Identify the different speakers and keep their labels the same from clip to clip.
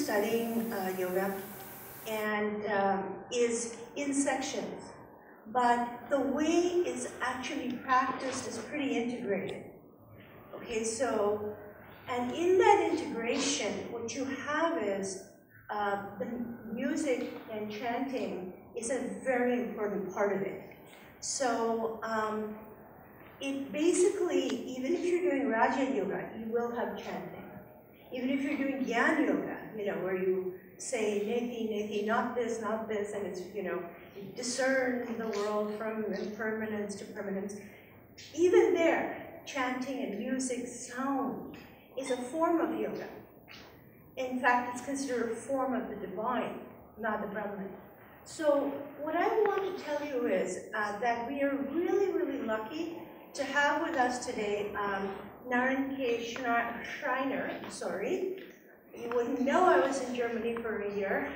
Speaker 1: studying yoga and is in sections, but the way it's actually practiced is pretty integrated. Okay, so, and in that integration, what you have is the music and chanting is a very important part of it. So it basically, even if you're doing Raja Yoga, you will have chanting. Even if you're doing Gyan Yoga, you know, where you say Neti, Neti, not this, and it's, you know, you discern the world from impermanence to permanence. Even there, chanting and music, sound, is a form of yoga. In fact, it's considered a form of the divine, not the Brahman. So what I want to tell you is that we are really, really lucky to have with us today Naren Schreiner. Sorry, you wouldn't know I was in Germany for a year.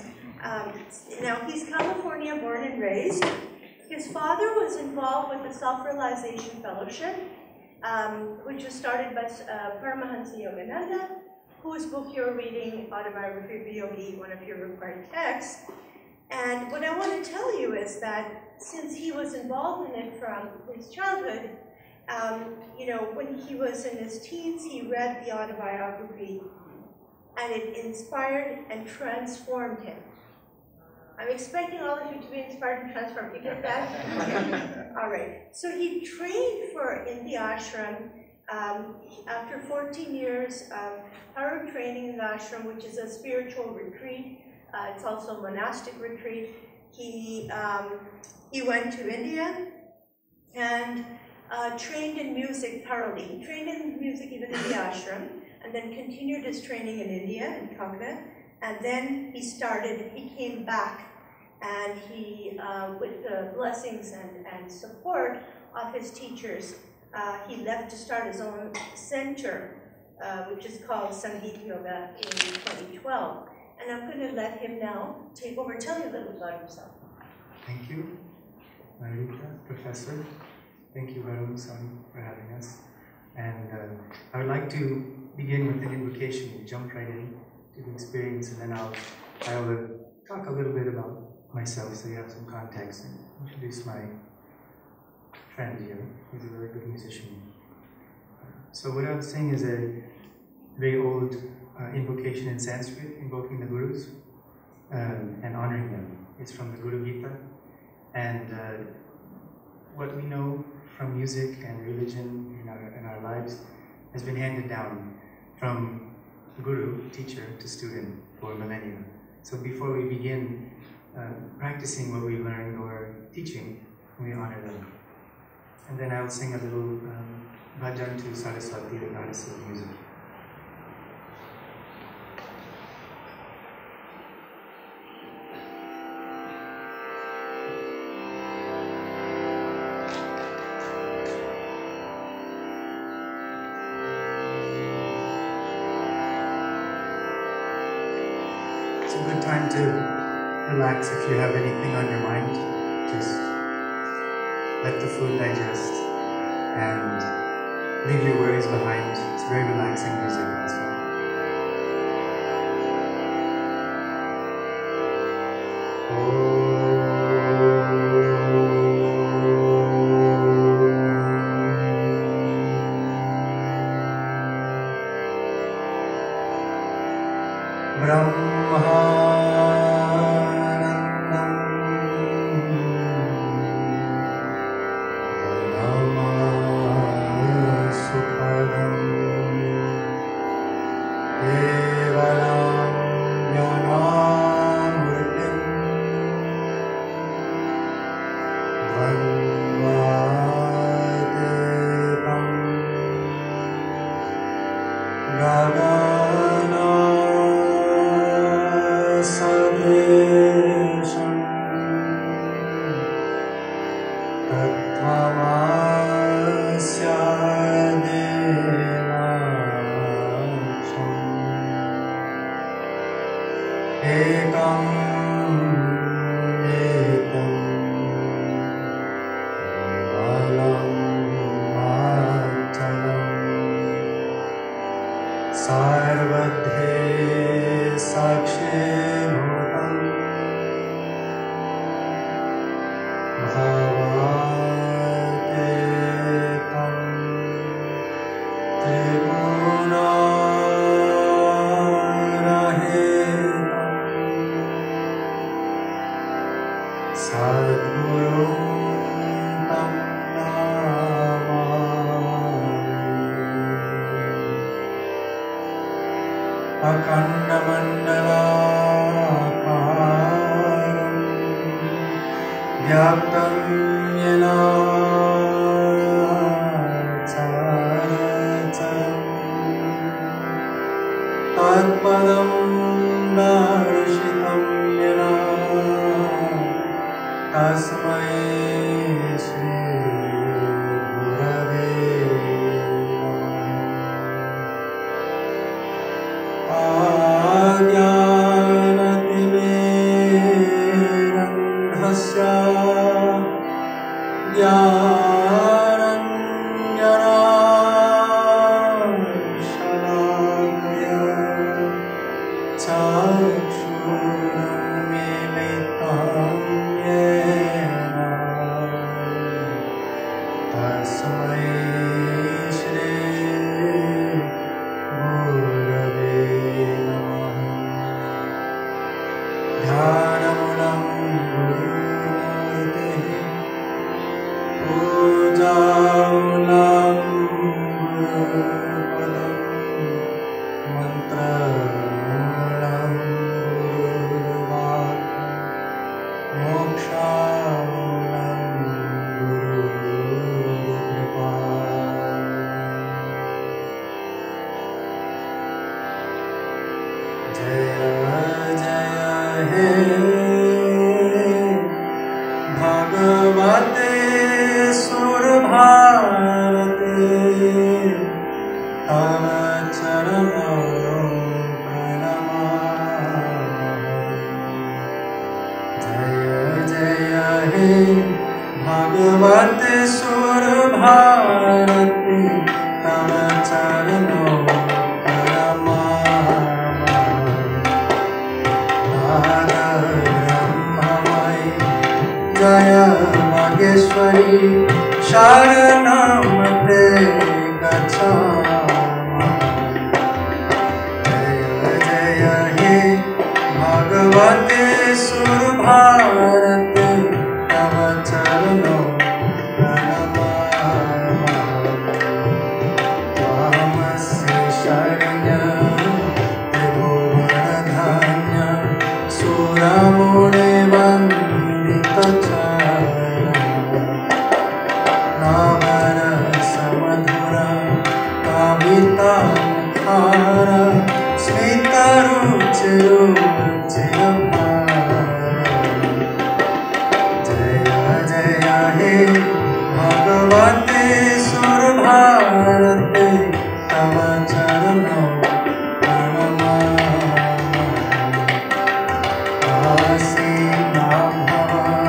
Speaker 1: Now he's California born and raised. His father was involved with the Self-Realization Fellowship, which was started by Paramahansa Yogananda, whose book you're reading, Autobiography of a Yogi, one of your required texts. And what I want to tell you is that since he was involved in it from his childhood, you know, when he was in his teens, he read the autobiography, and it inspired and transformed him. I'm expecting all of you to be inspired and transformed. You get that? All right. So he trained in the ashram. After 14 years of thorough training in the ashram, which is a spiritual retreat, it's also a monastic retreat, he went to India and trained in music thoroughly. He trained in music even in the ashram, and then continued his training in India, in Calcutta, and then he came back, and he, with the blessings and support of his teachers, he left to start his own center, which is called Sangita Yoga, in 2012. And I'm going to let him now take over. Tell me a little about himself.
Speaker 2: Thank you, Rita, Professor. Thank you, Varun-san, for having us. And I would like to begin with an invocation. We'll jump right in to the experience, and then I will talk a little bit about myself so you have some context, and introduce my friend here, who's a very good musician. So what I was saying is a very old invocation in Sanskrit, invoking the Gurus and honoring them. It's from the Guru Gita, and what we know from music and religion in our lives has been handed down from guru, teacher, to student for millennia. So before we begin practicing what we learned or teaching, we honor them. And then I'll sing a little bhajan to Saraswati, the goddess of music. It's a good time to relax. If you have anything on your mind, just let the food digest and leave your worries behind. It's very relaxing music, that's why. Sarvadhe खण्डमण्डलाकारं व्याप्तं येन चराचरं तत्पदं दर्शितं येन तस्मै श्री गुरवे आज्ञानतिमिरन्धस्य ज्ञानाञ्जनशलाकया चक्षुरुन्मीलितं येन तस्मै श्री गुरवे नमः। ध्यानमूलं गुरुमूर्तिः पूजामूलं गुरुपदं मन्त्रमूलं गुरुवाक्यं मोक्षामूलं गुरुकृपा। जय जय हे भगवते सुरभारते तव चरणौ प्रणमामि। जय जय हे भगवते सुरभारते तव चरणौ जय नागेश्वरी शरणमते गच्छामि। जय जय हे भगवते सुरभारते तव चरणौ प्रणमामि। त्वमसि शरणं त्रिभुवनधान्यं सुरमुनिवन्दितचरणं नामरसमधुरं कवितामुखारं स्मितरुचिरुचिरभारम्। जय जय हे भगवते सुरभारते तव चरणौ प्रणमामि। आसीना भव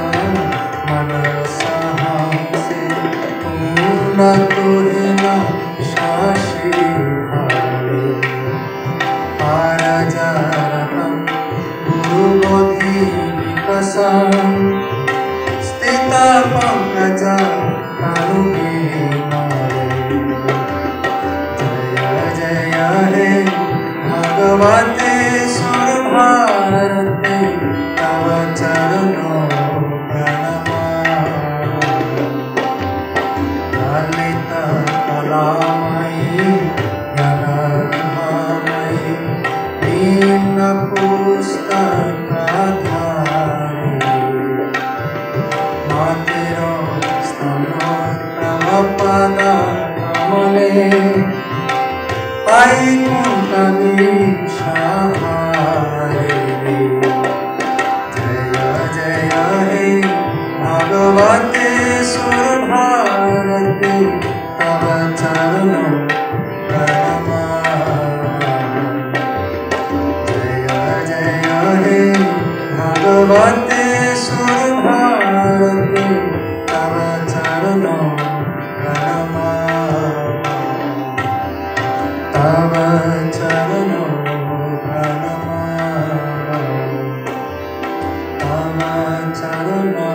Speaker 2: मनसहंसि पूर्णतुहिना शासि भावे पारजरतं गुरुबोधिविकसं स्थितपङ्कजं कारुणीमारे। जय जय हे भगवते सुरभारते तव चरणौ प्रणमामि। ललितकलामयि ज्ञानमयि दीनपुस्तकधारिणि मातरस्तनोत्तम पदकमले वैकुण्ठवीक्षाहारिणि। जय जय हे भगवते सुरभारते तव चरणौ प्रणमामि। जय जय हे भगवते सुरभारते तव चरणौ प्रणमामि। तव चरणौ प्रणमामि। तव चरणौ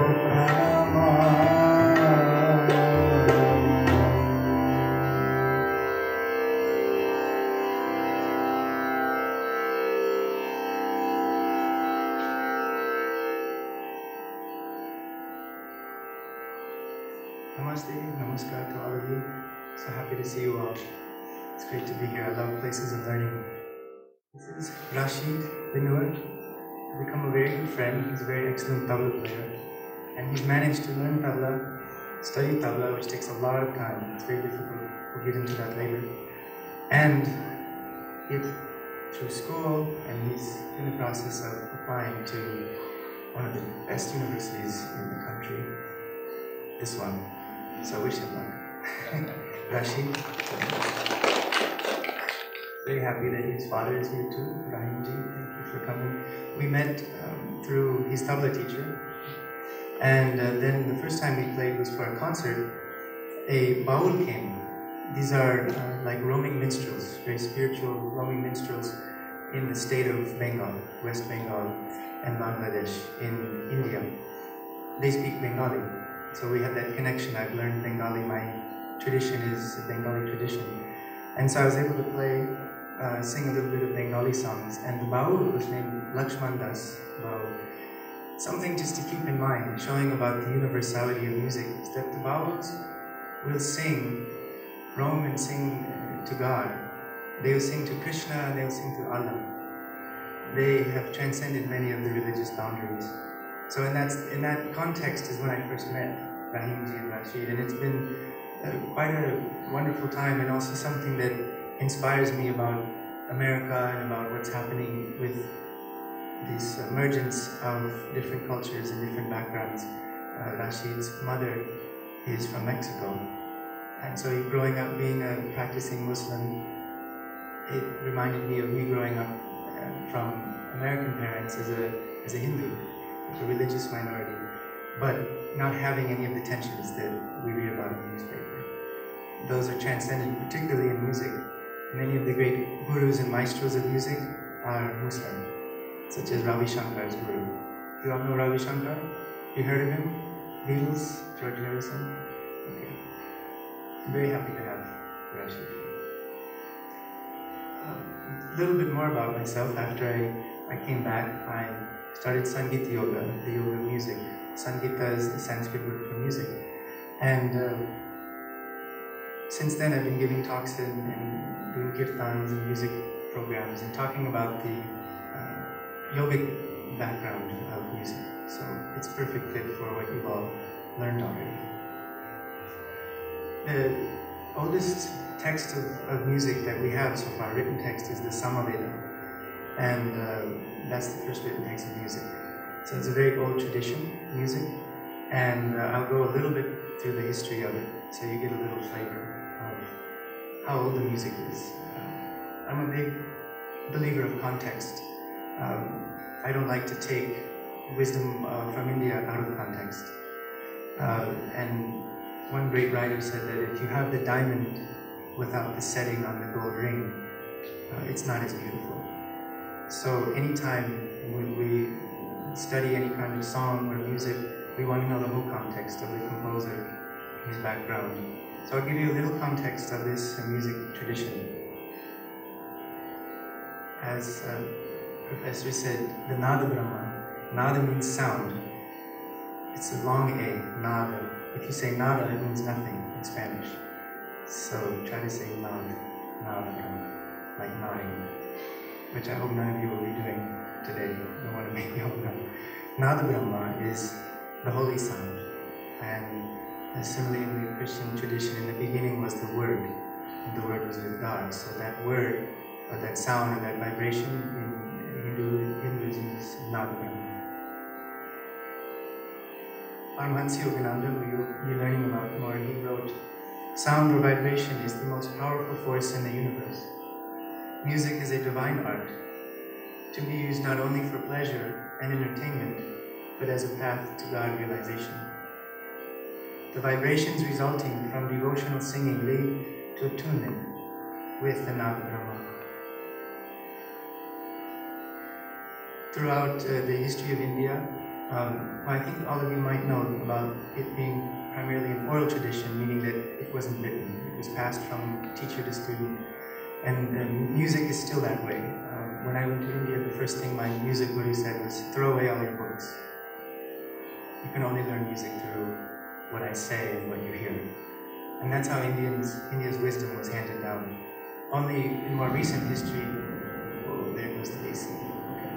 Speaker 2: Namaste, namaskar to all of you. So happy to see you all. It's great to be here. I love places of learning. This is Rashid Binur, become a very good friend. He's a very excellent tabla player. And he's managed to learn tabla, study tabla, which takes a lot of time. It's very difficult. We'll get into that later. And he through school, and he's in the process of applying to one of the best universities in the country. This one. So I wish him luck. Rashid. Very happy that his father is here too. Rahimji, thank you for coming. We met through his tabla teacher. And then the first time we played was for a concert. A baul came. These are like roaming minstrels, very spiritual roaming minstrels in the state of Bengal, West Bengal and Bangladesh in India. They speak Bengali. So we had that connection. I've learned Bengali. My tradition is a Bengali tradition. And so I was able to play, sing a little bit of Bengali songs. And the baul was named Lakshman Das Baul. Something just to keep in mind, showing about the universality of music, is that the bauls will sing, roam and sing to God. They will sing to Krishna and they will sing to Allah. They have transcended many of the religious boundaries. So in that context is when I first met Rahimji and Rashid, and it's been quite a wonderful time, and also something that inspires me about America and about what's happening with this emergence of different cultures and different backgrounds. Rashid's mother is from Mexico, and so growing up being a practicing Muslim, it reminded me of me growing up from American parents as a Hindu, a religious minority, but not having any of the tensions that we read about in the newspaper. Those are transcended, particularly in music. Many of the great gurus and maestros of music are Muslim, such as Ravi Shankar's guru. Do you all know Ravi Shankar? You heard of him? Beatles? George Harrison? Okay. I'm very happy to have Rashid. A little bit more about myself. After I came back, I started Sangita Yoga, the yoga of music. Sangita is the Sanskrit word for music. And since then I've been giving talks and doing kirtans and music programs and talking about the yogic background of music. So it's a perfect fit for what you've all learned already. The oldest text of music that we have so far, written text, is the Samaveda. And that's the first written text of music. So it's a very old tradition, music. And I'll go a little bit through the history of it, so you get a little flavor of how old the music is. I'm a big believer of context. I don't like to take wisdom from India out of context. And one great writer said that if you have the diamond without the setting on the gold ring, it's not as beautiful. So anytime we study any kind of song or music, we want to know the whole context of the composer, his background. So I'll give you a little context of this music tradition. As Professor said, the Nada Brahma. Nada means sound. It's a long A, Nada. If you say nada, it means nothing in Spanish. So try to say Nada Brahma, like nodding, which I hope none of you will be doing today. I don't want to make you all know. Nada Brahma is the holy sound. And similarly in the Christian tradition, in the beginning was the Word, and the Word was with God. So that word, or that sound, or that vibration in Hinduism is Nada Brahma. Paramahansa Yogananda, who you'll be learning about more, he wrote, "Sound or vibration is the most powerful force in the universe. Music is a divine art, to be used not only for pleasure and entertainment, but as a path to God realization. The vibrations resulting from devotional singing lead to attunement with the Nada Brahma." Throughout the history of India, I think all of you might know about it being primarily an oral tradition, meaning that it wasn't written. It was passed from teacher to student. And music is still that way. When I went to India, the first thing my music guru said was, throw away all your books. You can only learn music through what I say and what you hear. And that's how India's wisdom was handed down. Only in more recent history, well, there goes to AC. Okay.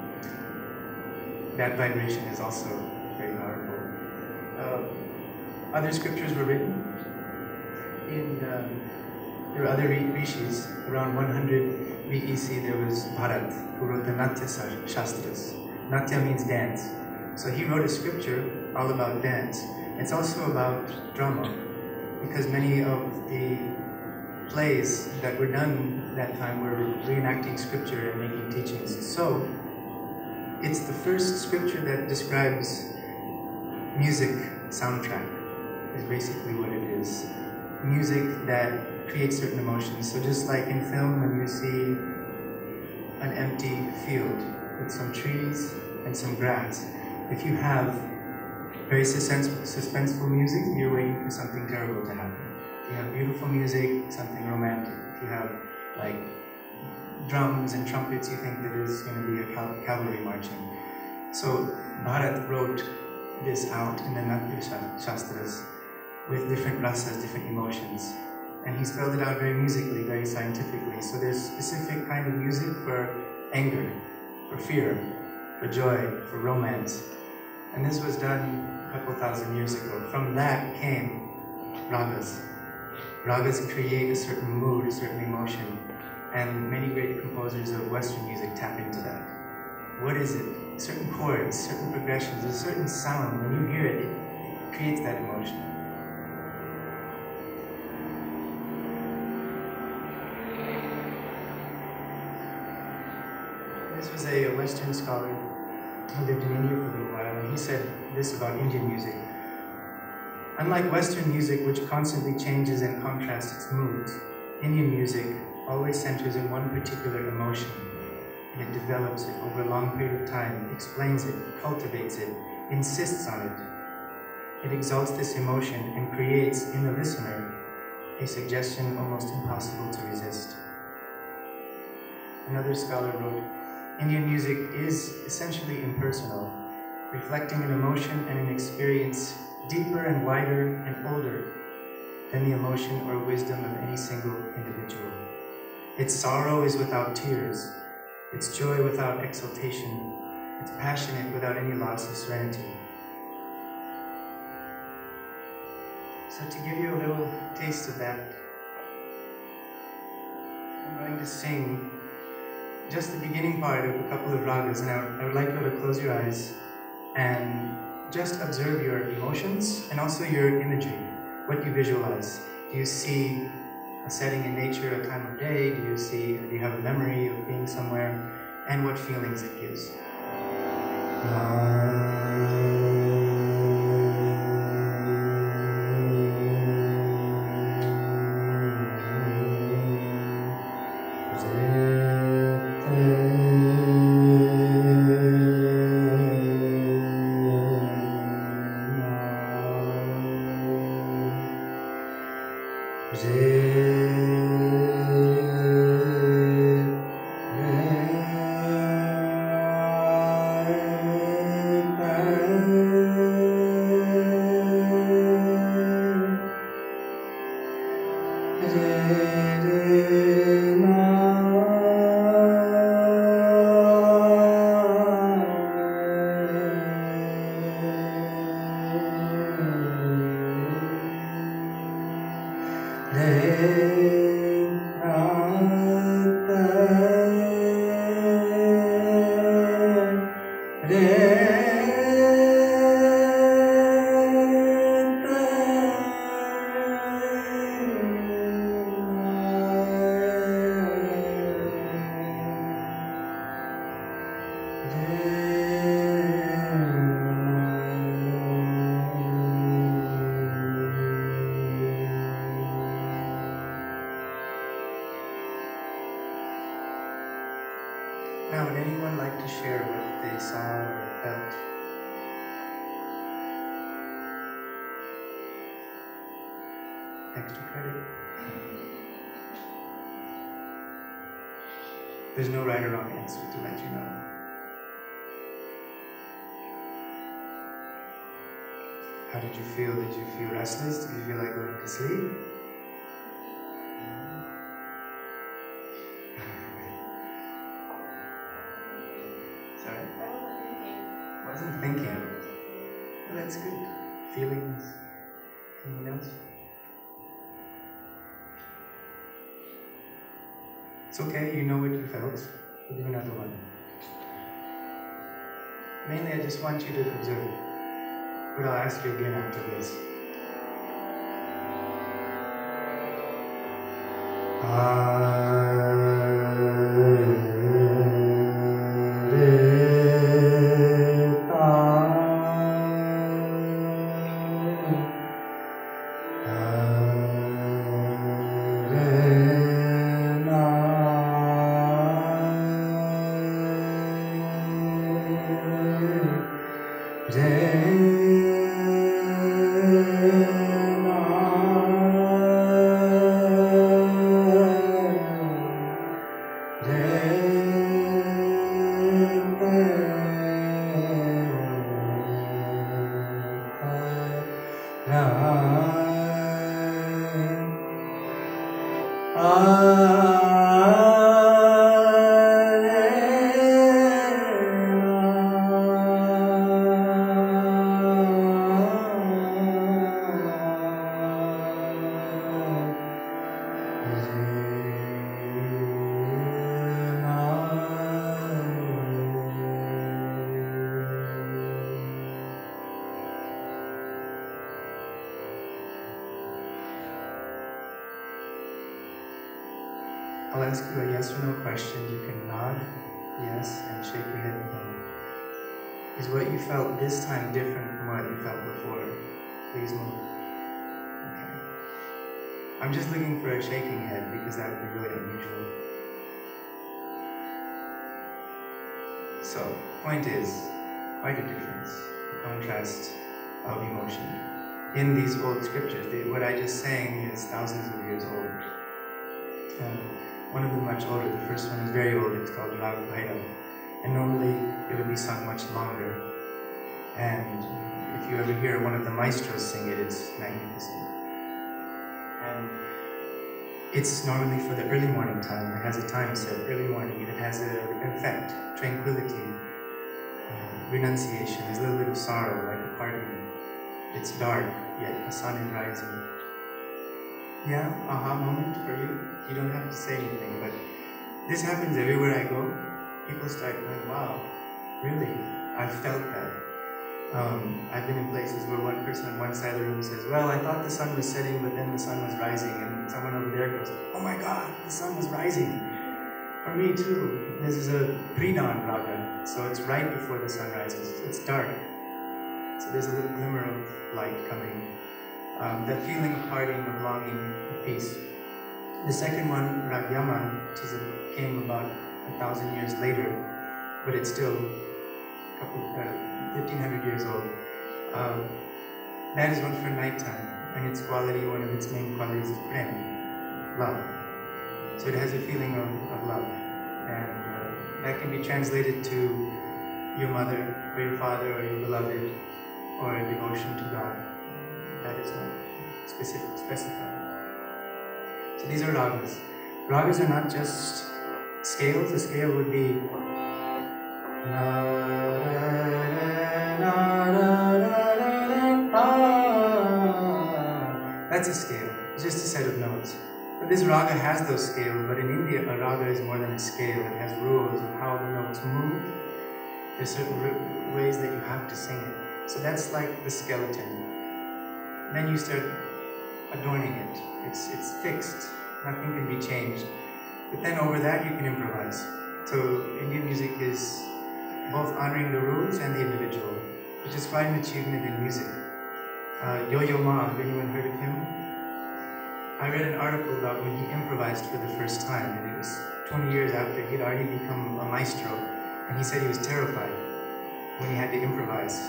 Speaker 2: That vibration is also very powerful. Other scriptures were written in. There were other rishis. Around 100 BEC, there was Bharat, who wrote the Natya Shastras. Natya means dance. So he wrote a scripture all about dance. It's also about drama, because many of the plays that were done that time were reenacting scripture and making teachings. So it's the first scripture that describes music soundtrack, is basically what it is. Music that creates certain emotions. So just like in film, when you see an empty field with some trees and some grass, if you have very suspenseful music, you're waiting for something terrible to happen. If you have beautiful music, something romantic. If you have like drums and trumpets, you think that there's going to be a cavalry marching. So Bharat wrote this out in the Natya Shastras with different rasas, different emotions. And he spelled it out very musically, very scientifically. So there's specific kind of music for anger, for fear, for joy, for romance. And this was done a couple thousand years ago. From that came ragas. Ragas create a certain mood, a certain emotion. And many great composers of Western music tap into that. What is it? Certain chords, certain progressions, a certain sound. When you hear it, it creates that emotion. This was a Western scholar who lived in India for a little while, and he said this about Indian music. Unlike Western music, which constantly changes and contrasts its moods, Indian music always centers in one particular emotion, and it develops it over a long period of time, explains it, cultivates it, insists on it. It exalts this emotion and creates in the listener a suggestion almost impossible to resist. Another scholar wrote, Indian music is essentially impersonal, reflecting an emotion and an experience deeper and wider and older than the emotion or wisdom of any single individual. Its sorrow is without tears, its joy without exultation, it's passionate without any loss of serenity. So to give you a little taste of that, I'm going to sing just the beginning part of a couple of ragas, and I would like you to close your eyes and just observe your emotions and also your imagery, what you visualize. Do you see a setting in nature, a time of day? Do you have a memory of being somewhere? And what feelings it gives. Now, would anyone like to share what they saw or felt? Extra credit? There's no right or wrong answer to let you know. How did you feel? Did you feel restless? Did you feel like going to sleep? It's okay, you know what you felt. We'll do another one. Mainly, I just want you to observe, but I'll ask you again after this. I'll ask you a yes or no question. You can nod, yes, and shake your head no. Is what you felt this time different from what you felt before? Please move. Okay. I'm just looking for a shaking head because that would be really unusual. So, point is, quite a difference, a contrast of emotion. In these old scriptures, what I just sang is thousands of years old. One of them much older, the first one is very old, it's called Rag Bhairav. And normally it would be sung much longer. And if you ever hear one of the maestros sing it, it's magnificent. And it's normally for the early morning time. It has a time set, early morning. It has an effect, tranquility, renunciation. There's a little bit of sorrow, like a party. It's dark, yet the sun is rising. Yeah, aha moment for you. You don't have to say anything, but this happens everywhere I go. People start going, wow, really? I felt that. I've been in places where one person on one side of the room says, well, I thought the sun was setting, but then the sun was rising. And someone over there goes, oh my God, the sun was rising. For me too. This is a pre-dawn raga, so it's right before the sun rises. It's dark. So there's a little glimmer of light coming. That feeling of parting, of longing, of peace. The second one, Rag Yaman, which came about 1,000 years later, but it's still 1,500 years old. That is one for nighttime, and its quality, one of its main qualities is prem, love. So it has a feeling of love, and that can be translated to your mother, or your father, or your beloved, or a devotion to God. That is not specified. So these are ragas. Ragas are not just scales. A scale would be that's a scale, it's just a set of notes. But this raga has those scales, but in India a raga is more than a scale. It has rules of how the notes move. There's certain ways that you have to sing it. So that's like the skeleton. Then you start adorning it. It's fixed. Nothing can be changed. But then over that you can improvise. So Indian music is both honoring the rules and the individual, which is quite an achievement in music. Yo-Yo Ma, have anyone heard of him? I read an article about when he improvised for the first time, and it was 20 years after he'd already become a maestro, and he said he was terrified when he had to improvise.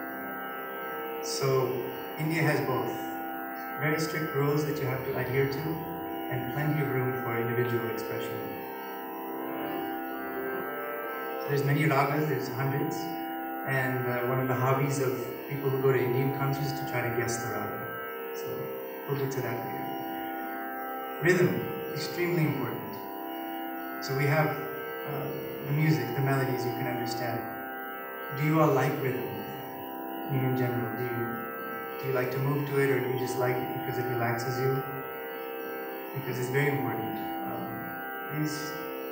Speaker 2: So India has both very strict rules that you have to adhere to, and plenty of room for individual expression. So there's many ragas, there's hundreds, and one of the hobbies of people who go to Indian concerts is to try to guess the raga. So we'll get to that later. Rhythm, extremely important. So we have the music, the melodies you can understand. Do you all like rhythm? I mean, in general, do you like to move to it, or do you just like it because it relaxes you? Because it's very important. These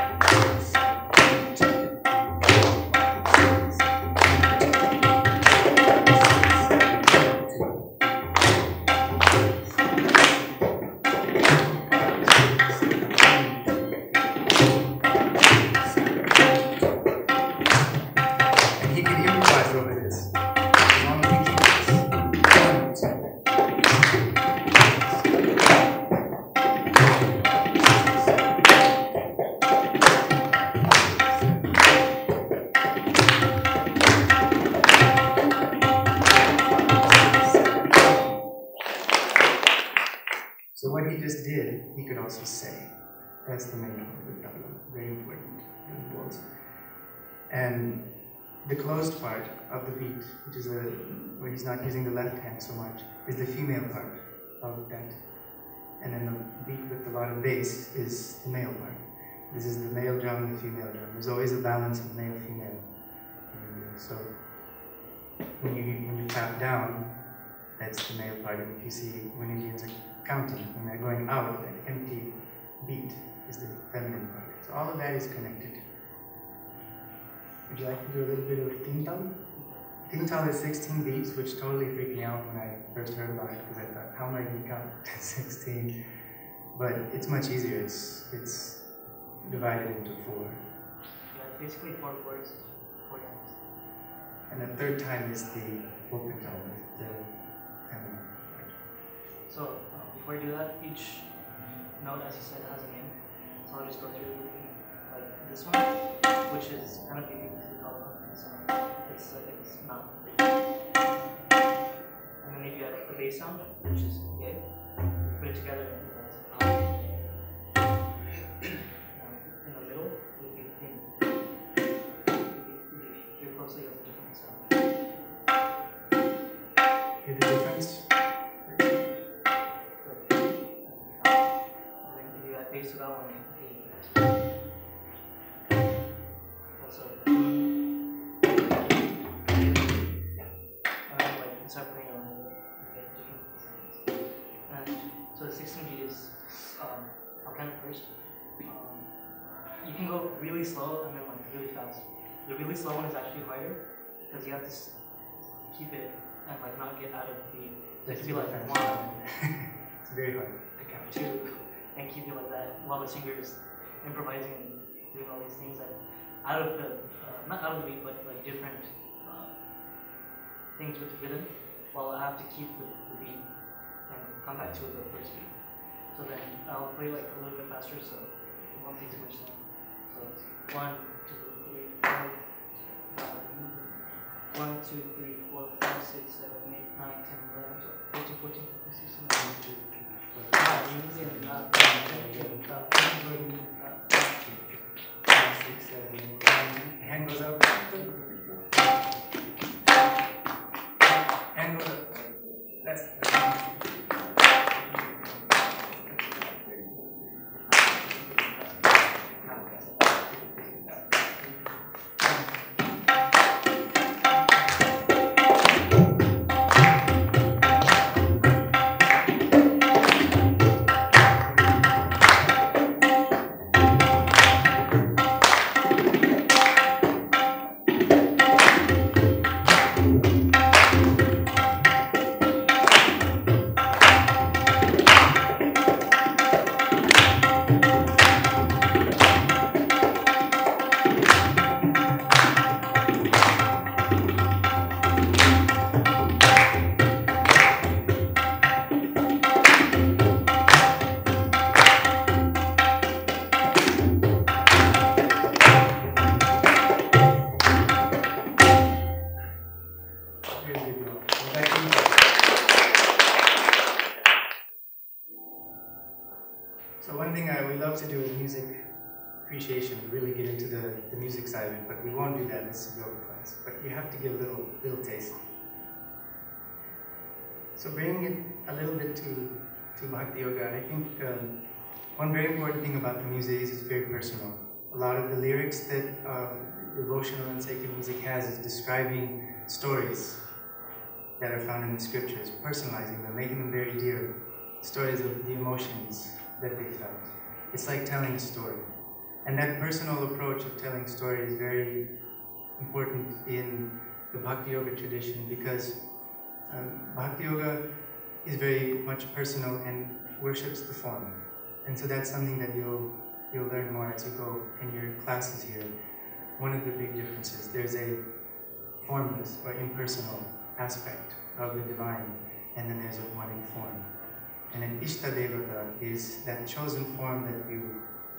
Speaker 2: He can improvise over this. As long as he keeps this. So what he just did, he could also say. That's the main point of the tabla. Very important. The words. And the closed part of the beat, which is where he's not using the left hand so much, is the female part of that. And then the beat with a lot of bass is the male part. This is the male drum and the female drum. There's always a balance of male female in India. So when you tap down, that's the male part. And if you see when Indians are counting, when they're going out, that empty beat is the feminine part. So all of that is connected. Would you like to do a little bit of Tintal? Tintal is 16 beats, which totally freaked me out when I first heard about it, because I thought, how am I going to count 16? But it's much easier. It's divided into 4.
Speaker 3: Yeah, it's basically 4 chords, 4 times.
Speaker 2: And the third time is the open tone, the feminine part.
Speaker 3: So before I do that, each note, as you said, has a name. So I'll just go through like this one, which is kind of unique to the tabla. So it's not. And then if you have the bass sound, which is gay, you put it together and that's in the middle would be thin. If you're closely, that's a different sound.
Speaker 2: Hear the difference?
Speaker 3: And then if you add bass to that one, also. Start playing around with it and get different sounds. And so the 16 beat is, I'll count it first. You can go really slow and then like really fast. The really slow one is actually harder because you have to keep it and like not get out of the beat. It could be like 1,
Speaker 2: It's very hard to count.
Speaker 3: 2, and keep it like that while the singer is improvising and doing all these things that out of the, not out of the beat, but like different things with rhythm, while I have to keep the beat and come back to the first beat. So then I'll play like a little bit faster, so it won't take too much time. So it's 1, 2, 3, 4. 1, 2, 3, 4, 5, 6, 7, 8, 9, 10, 11, 12, 13, 14, 15, 16, 17.
Speaker 2: Hand goes up. Hand goes up. That's So one thing we love to do is music appreciation, really get into the music side of it, but we won't do that in this yoga class. But you have to give a little taste. So bringing it a little bit to Bhakti Yoga, I think one very important thing about the music is it's very personal. A lot of the lyrics that devotional and sacred music has is describing stories that are found in the scriptures, personalizing them, making them very dear. Stories of the emotions that they felt. It's like telling a story. And that personal approach of telling story is very important in the Bhakti Yoga tradition because Bhakti Yoga is very much personal and worships the form. And so that's something that you'll learn more as you go in your classes here. One of the big differences, there's a formless or impersonal aspect of the divine, and then there's a one in form. And an Ishta Devata is that chosen form that you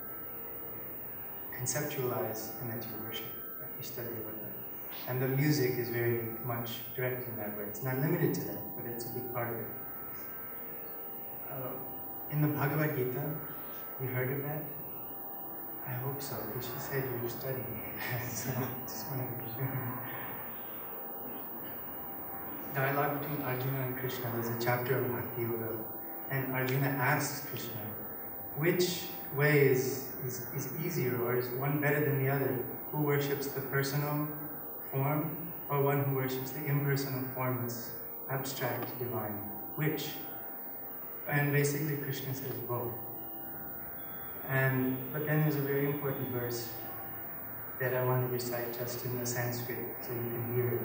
Speaker 2: conceptualize and that you worship, Ishta Devata. And the music is very much direct in that way. It's not limited to that, but it's a big part of it. In the Bhagavad Gita, you heard of that? I hope so, because she said you were studying it. So just want to be sure. Dialogue between Arjuna and Krishna, there's a chapter of Bhakti Yoga. And Arjuna asks Krishna, which way is easier, or is one better than the other? Who worships the personal form, or one who worships the impersonal, formless, abstract, divine? Which? And basically Krishna says both. But then there's a very important verse that I want to recite just in the Sanskrit so you can hear it.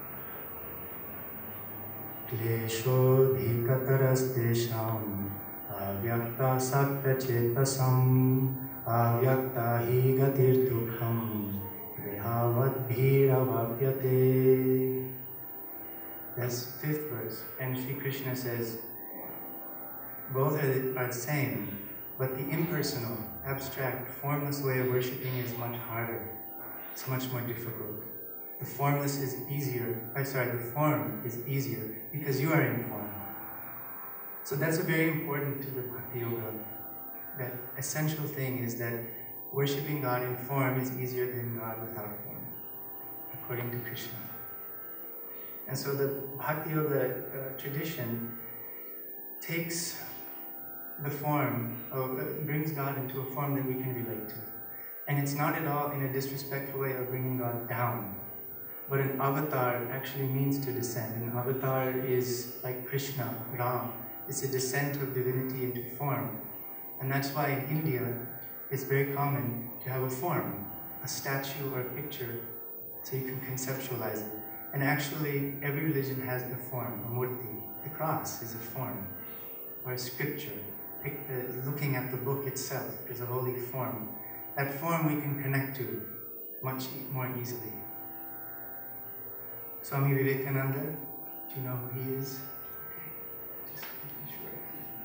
Speaker 2: Kleshodhikatarastesham avyakta sakta chetasam avyakta hi gatir dukham rehavat bhiravapyate. That's the 5th verse. And Sri Krishna says, both are the same, but the impersonal, abstract, formless way of worshipping is much harder. It's much more difficult. The formless is easier, the form is easier because you are in form. So that's very important to the Bhakti Yoga. That essential thing is that worshipping God in form is easier than God without form, according to Krishna. And so the Bhakti Yoga tradition takes the form, brings God into a form that we can relate to. And it's not at all in a disrespectful way of bringing God down. But an avatar actually means to descend. An avatar is like Krishna, Ram. It's a descent of divinity into form. And that's why in India, it's very common to have a form, a statue or a picture, so you can conceptualize it. And actually, every religion has the form, a murti. The cross is a form, or a scripture. Looking at the book itself is a holy form. That form we can connect to much more easily. Swami Vivekananda Do you know who he is? Okay, just making sure.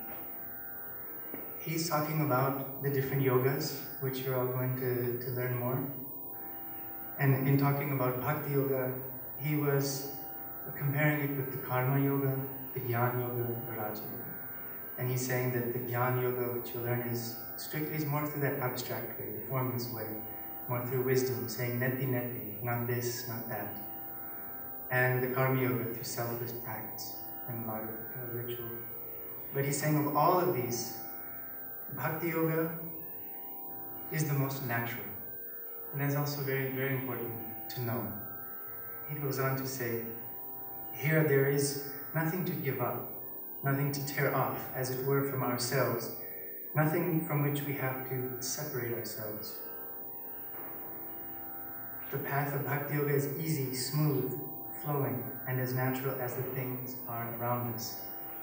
Speaker 2: He's talking about the different yogas, which you're all going to learn more. And in talking about Bhakti Yoga, he was comparing it with the Karma Yoga, the Jnana Yoga, the Raja Yoga. And he's saying that the Jnana Yoga, which you learn, is more through that abstract way, the formless way, more through wisdom, saying neti neti, not this, not that. And the Karma Yoga through selfless acts and a lot of ritual. But he's saying of all of these, Bhakti Yoga is the most natural. And that's also very, very important to know. He goes on to say, here there is nothing to give up, nothing to tear off, as it were, from ourselves, nothing from which we have to separate ourselves. The path of Bhakti Yoga is easy, smooth, flowing, and as natural as the things are around us.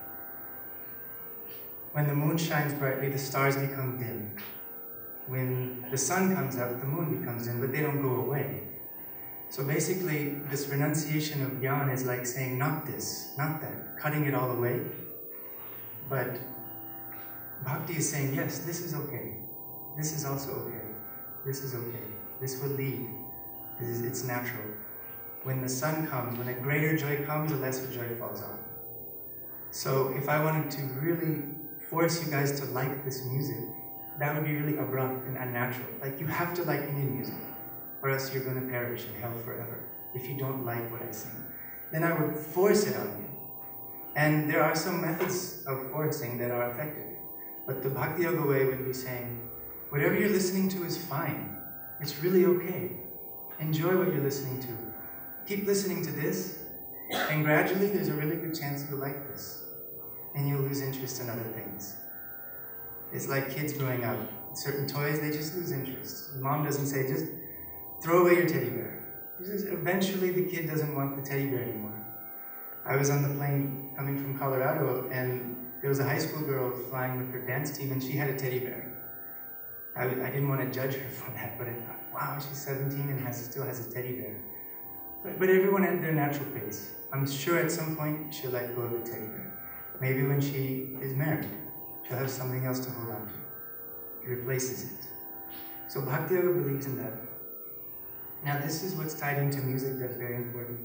Speaker 2: When the moon shines brightly, the stars become dim. When the sun comes up, the moon becomes dim, but they don't go away. So basically, this renunciation of jnana is like saying, not this, not that, cutting it all away. But bhakti is saying, yes, this is okay. This is also okay. This is okay. This will lead. It's natural. When the sun comes, when a greater joy comes, a lesser joy falls off. So if I wanted to really force you guys to like this music, that would be really abrupt and unnatural. Like, you have to like Indian music, or else you're going to perish in hell forever if you don't like what I sing. Then I would force it on you. And there are some methods of forcing that are effective. But the Bhakti Yoga way would be saying, whatever you're listening to is fine. It's really okay. Enjoy what you're listening to. Keep listening to this, and gradually there's a really good chance you'll like this. And you'll lose interest in other things. It's like kids growing up. Certain toys, they just lose interest. Mom doesn't say, just throw away your teddy bear. Eventually the kid doesn't want the teddy bear anymore. I was on the plane coming from Colorado, and there was a high school girl flying with her dance team, and she had a teddy bear. I didn't want to judge her for that, but I thought, wow, she's 17 and still has a teddy bear. But everyone at their natural pace. I'm sure at some point she'll let go of the teddy bear. Maybe when she is married, she'll have something else to hold on to. It replaces it. So Bhakti Yoga believes in that. Now this is what's tied into music that's very important.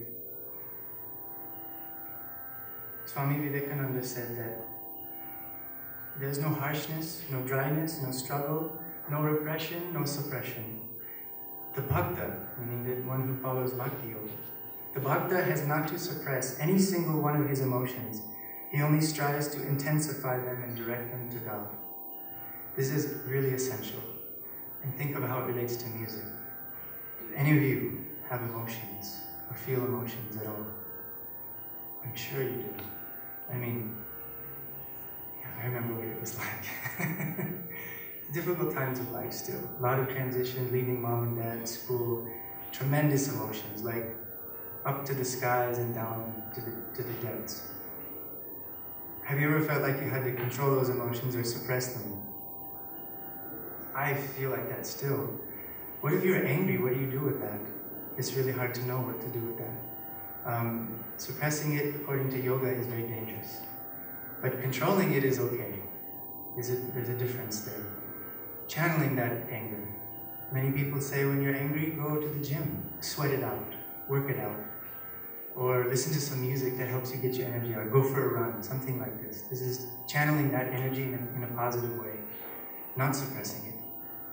Speaker 2: Swami Vivekananda said that there's no harshness, no dryness, no struggle, no repression, no suppression. The bhakta, meaning the one who follows Bhakti Yoga, the bhakta has not to suppress any single one of his emotions. He only strives to intensify them and direct them to God. This is really essential. And think of how it relates to music. Do any of you have emotions or feel emotions at all? I'm sure you do. I mean, yeah, I remember what it was like. Difficult times of life still. A lot of transition, leaving mom and dad, school, tremendous emotions, like up to the skies and down to the depths. Have you ever felt like you had to control those emotions or suppress them? I feel like that still. What if you're angry? What do you do with that? It's really hard to know what to do with that. Suppressing it, according to yoga, is very dangerous. But controlling it is okay. There's a difference there. Channeling that anger. Many people say when you're angry, go to the gym, sweat it out, work it out. Or listen to some music that helps you get your energy out, go for a run, something like this. This is channeling that energy in a positive way, not suppressing it.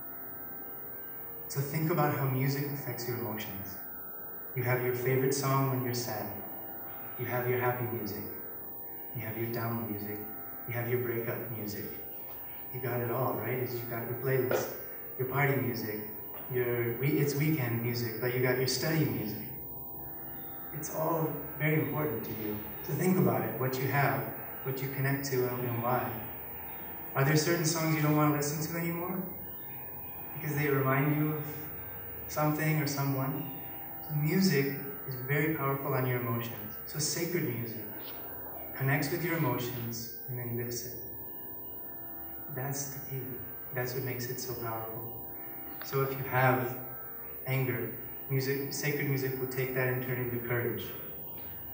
Speaker 2: So think about how music affects your emotions. You have your favorite song when you're sad. You have your happy music. You have your down music. You have your breakup music. You got it all, right? You got your playlist, your party music, it's weekend music, but you got your study music. It's all very important to you. So think about it, what you have, what you connect to, and why. Are there certain songs you don't want to listen to anymore? Because they remind you of something or someone? So music is very powerful on your emotions. So sacred music connects with your emotions and then lifts it. That's the key. That's what makes it so powerful. So if you have anger, sacred music will take that and turn it into courage.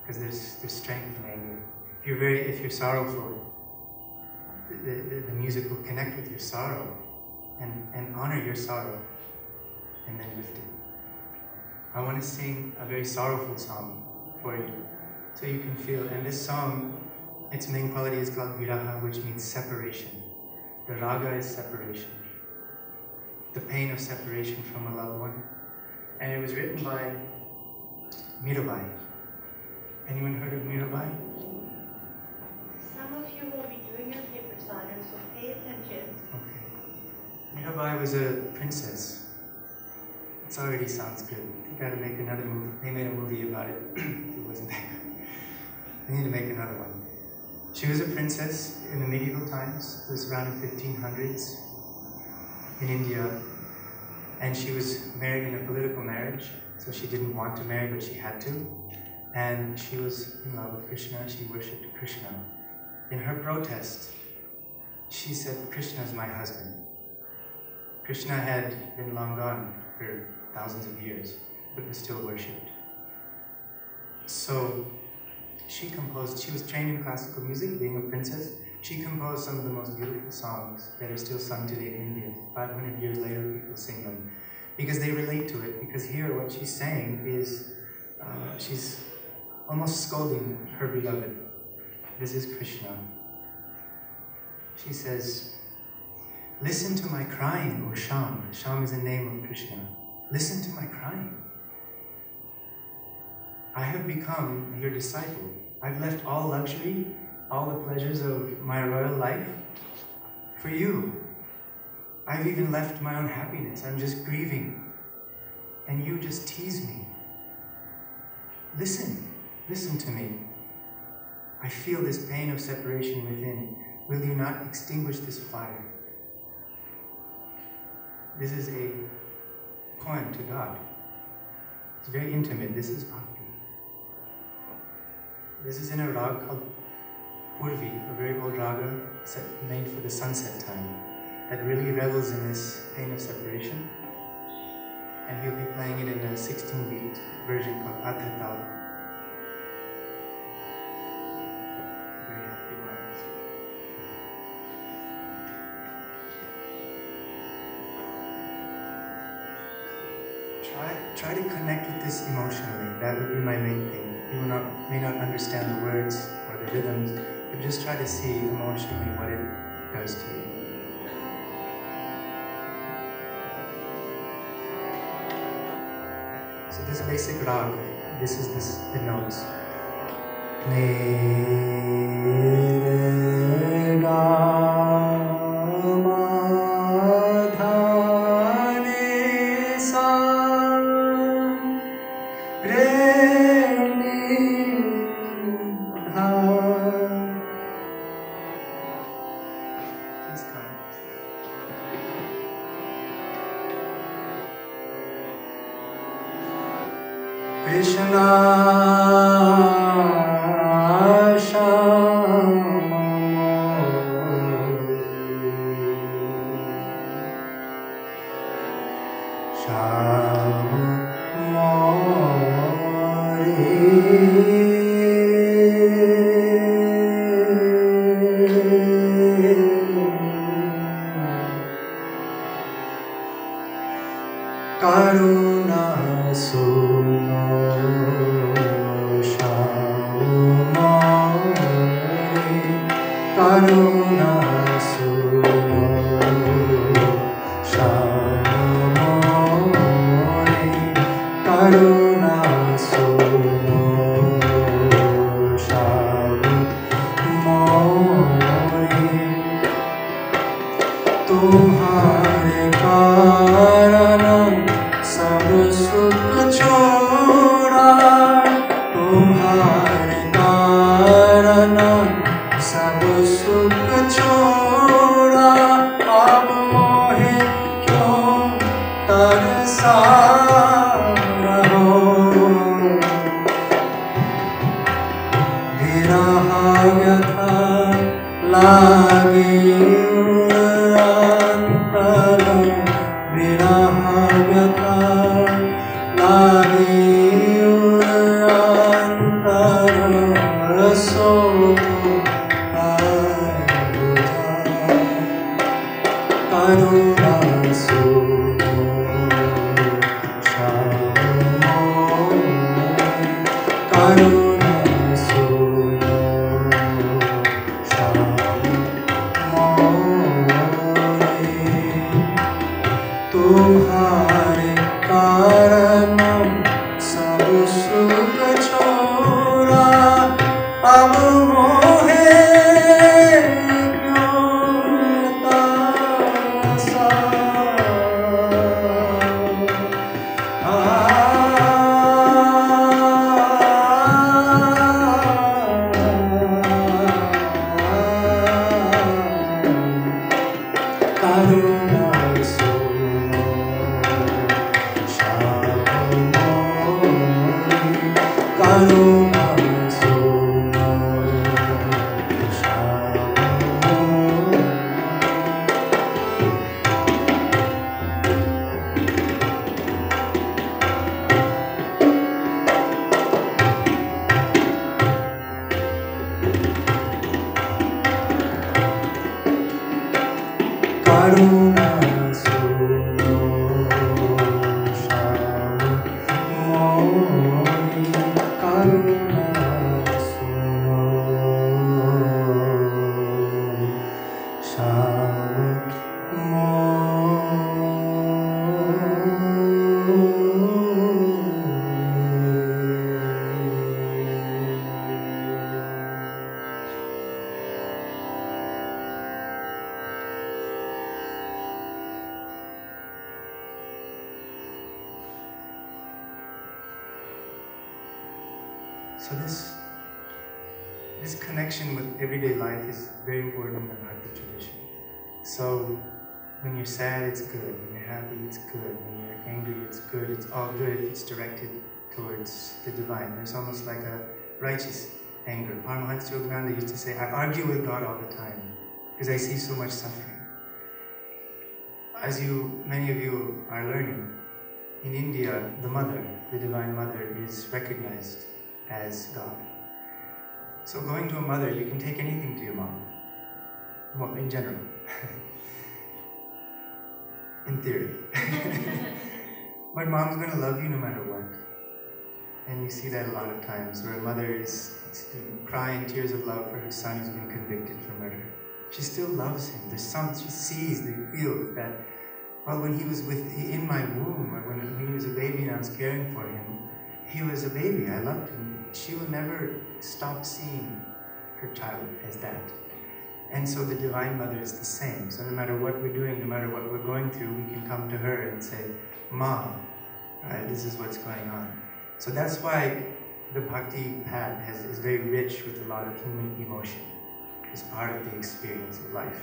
Speaker 2: because there's strength in anger. If you're sorrowful, the music will connect with your sorrow and honor your sorrow and then lift it. I want to sing a very sorrowful song for you so you can feel. And this song, its main quality is called viraha, which means separation. The raga is separation, the pain of separation from a loved one. And it was written by Mirabai. Anyone heard of Mirabai?
Speaker 1: Some of you will be doing your paper sadhana, so pay attention.
Speaker 2: Okay. Mirabai was a princess. It already sounds good. They got to make another movie. They made a movie about it. It wasn't that good. They need to make another one. She was a princess in the medieval times. It was around the 1500s in India. And she was married in a political marriage. So she didn't want to marry, but she had to. And she was in love with Krishna. She worshipped Krishna. In her protest, she said, Krishna is my husband. Krishna had been long gone for thousands of years, but was still worshipped. So she was trained in classical music, being a princess. She composed some of the most beautiful songs that are still sung today in India. 500 years later, people sing them because they relate to it. Because here, what she's saying is, she's almost scolding her beloved. This is Krishna. She says, listen to my crying, O Sham. Sham is the name of Krishna. Listen to my crying. I have become your disciple. I've left all luxury, all the pleasures of my royal life for you. I've even left my own happiness. I'm just grieving. And you just tease me. Listen to me. I feel this pain of separation within. Will you not extinguish this fire? This is a poem to God. It's very intimate. This is bhakti. This is in a raga called Purvi, a very old raga made for the sunset time that really revels in this pain of separation. And he'll be playing it in a 16-beat version called Athatal. Very happy ones. Try to connect with this emotionally. That would be my main thing. You may not understand the words or the rhythms, but just try to see emotionally what it does to you. So this basic rag, this is the notes.
Speaker 4: Lagi
Speaker 2: तुम्हारे कारण सब सुख छोड़ा अब मोहे क्यों तासा So this connection with everyday life is very important in the Bhakti tradition. So when you're sad, it's good. When you're happy, it's good. When you're angry, it's good. It's all good. It's directed towards the divine. There's almost like a righteous anger. Paramahansa Yogananda used to say, I argue with God all the time because I see so much suffering. As many of you are learning, in India, the mother, the divine mother, is recognized as God. So going to a mother, you can take anything to your mom, well, in general, in theory. But mom's going to love you no matter what. And you see that a lot of times, where a mother is crying tears of love for her son who's been convicted for murder. She still loves him. There's she sees, they feel that, well, when he was in my womb, or when he was a baby and I was caring for him, he was a baby, I loved him. She will never stop seeing her child as that. And so the Divine Mother is the same. So no matter what we're doing, no matter what we're going through, we can come to her and say, Mom, right, this is what's going on. So that's why the Bhakti path is very rich with a lot of human emotion. It's part of the experience of life.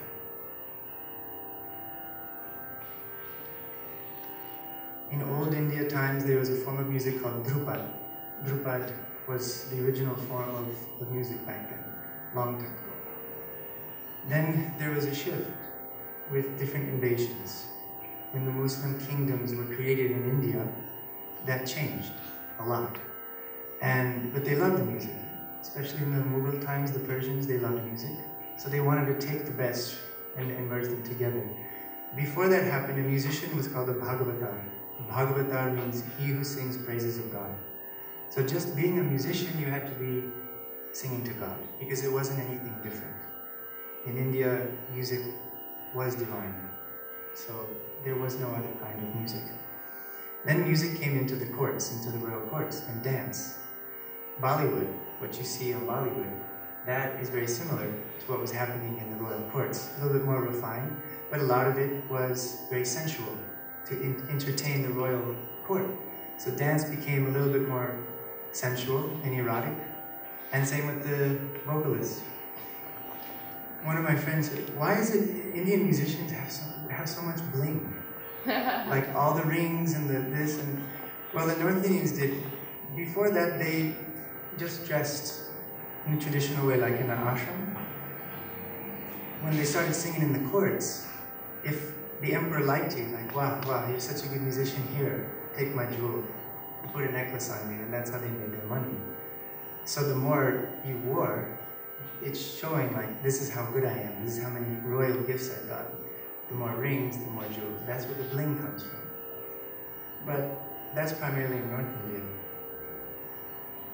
Speaker 2: In old India times, there was a form of music called Drupad. Drupad was the original form of music back then, long time ago. Then there was a shift with different invasions. When the Muslim kingdoms were created in India, that changed a lot. But they loved the music, especially in the Mughal times, the Persians, they loved music. So they wanted to take the best and merge them together. Before that happened, a musician was called a Bhagavatar. A Bhagavatar means he who sings praises of God. So just being a musician, you had to be singing to God, because it wasn't anything different. In India, music was divine, so there was no other kind of music. Then music came into the courts, into the royal courts, and dance. Bollywood, what you see on Bollywood, that is very similar to what was happening in the royal courts. A little bit more refined, but a lot of it was very sensual to entertain the royal court. So dance became a little bit more sensual and erotic, and same with the vocalists. One of my friends said, why is it Indian musicians have so much bling? Like all the rings and this and... Well, the North Indians did. Before that, they just dressed in a traditional way, like in an ashram. When they started singing in the courts, if the emperor liked you, like, wow, you're such a good musician, here, take my jewel, put a necklace on you, and that's how they made their money. So the more you wore, it's showing like, this is how good I am, this is how many royal gifts I got. The more rings, the more jewels. That's where the bling comes from. But that's primarily in North India.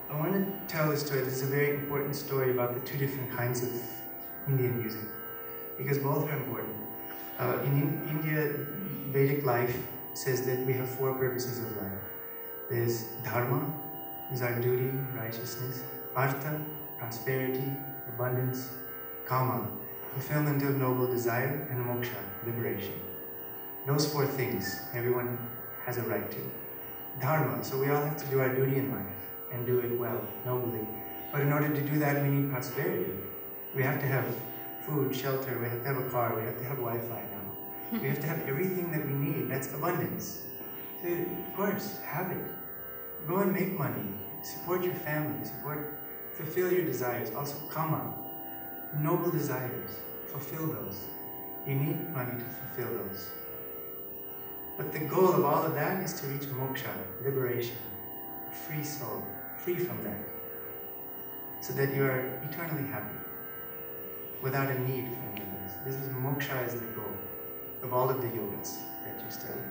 Speaker 2: I want to tell a story. This is a very important story about the two different kinds of Indian music, because both are important. In India, Vedic life says that we have four purposes of life. There's dharma, is our duty, righteousness; artha, prosperity, abundance; kama, fulfillment of noble desire; and moksha, liberation. Those four things everyone has a right to. Dharma, so we all have to do our duty in life and do it well, nobly. But in order to do that, we need prosperity. We have to have food, shelter, we have to have a car, we have to have Wi-Fi now. We have to have everything that we need. That's abundance. So, of course, have it. Go and make money. Support your family. Fulfill your desires. Also, kama, noble desires. Fulfill those. You need money to fulfill those. But the goal of all of that is to reach moksha, liberation, a free soul, free from that, so that you are eternally happy, without a need for any of this. This is moksha is the goal of all of the yogas that you study.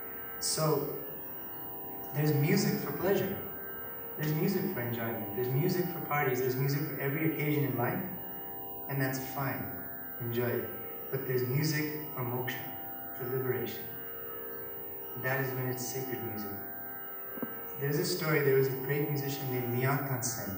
Speaker 2: So, there's music for pleasure. There's music for enjoyment. There's music for parties. There's music for every occasion in life, and that's fine. Enjoy it. But there's music for moksha, for liberation. That is when it's sacred music. There's a story, there was a great musician named Naren Schreiner.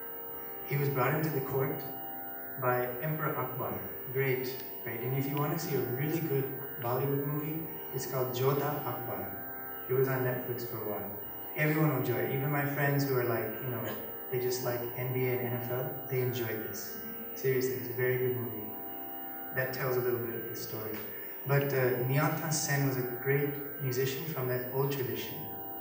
Speaker 2: He was brought into the court by Emperor Akbar. Great. And if you want to see a really good Bollywood movie, it's called Jodha Akbar. It was on Netflix for a while. Everyone will enjoy it. Even my friends who are like, they just like NBA and NFL, they enjoyed this. Seriously, it's a very good movie. That tells a little bit of the story. But Naren Schreiner was a great musician from that old tradition.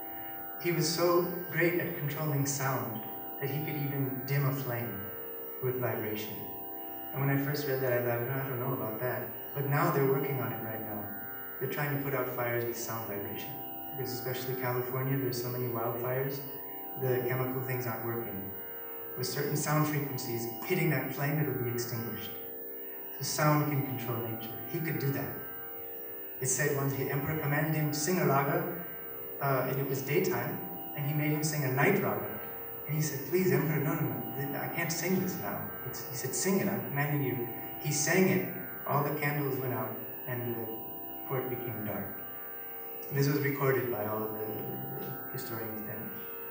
Speaker 2: He was so great at controlling sound that he could even dim a flame with vibration. And when I first read that, I thought, I don't know about that. But now they're working on it right now. They're trying to put out fires with sound vibration. Because especially California, there's so many wildfires, the chemical things aren't working. With certain sound frequencies, hitting that flame, it'll be extinguished. So sound can control nature. He could do that. It said once the emperor commanded him to sing a raga, and it was daytime, and he made him sing a night raga. And he said, please, emperor, no, I can't sing this now. He said, sing it, I'm commanding you. He sang it, all the candles went out, and the court became dark. This was recorded by all of the historians then.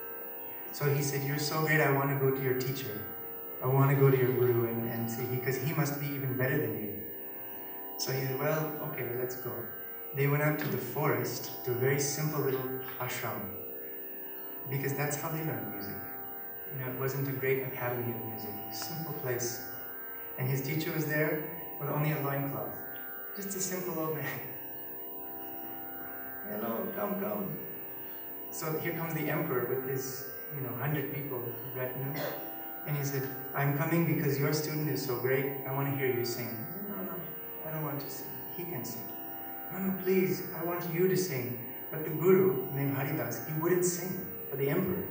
Speaker 2: So he said, you're so great, I want to go to your teacher. I want to go to your guru and see, because he must be even better than you. So he said, well, okay, let's go. They went out to the forest, to a very simple little ashram, because that's how they learned music. It wasn't a great academy of music, a simple place. And his teacher was there with only a loincloth, just a simple old man. Hello, come. So here comes the emperor with his, 100 people retinue. And he said, I'm coming because your student is so great, I want to hear you sing. No, I don't want to sing. He can sing. No, please, I want you to sing. But the guru, named Haridas, he wouldn't sing for the emperor.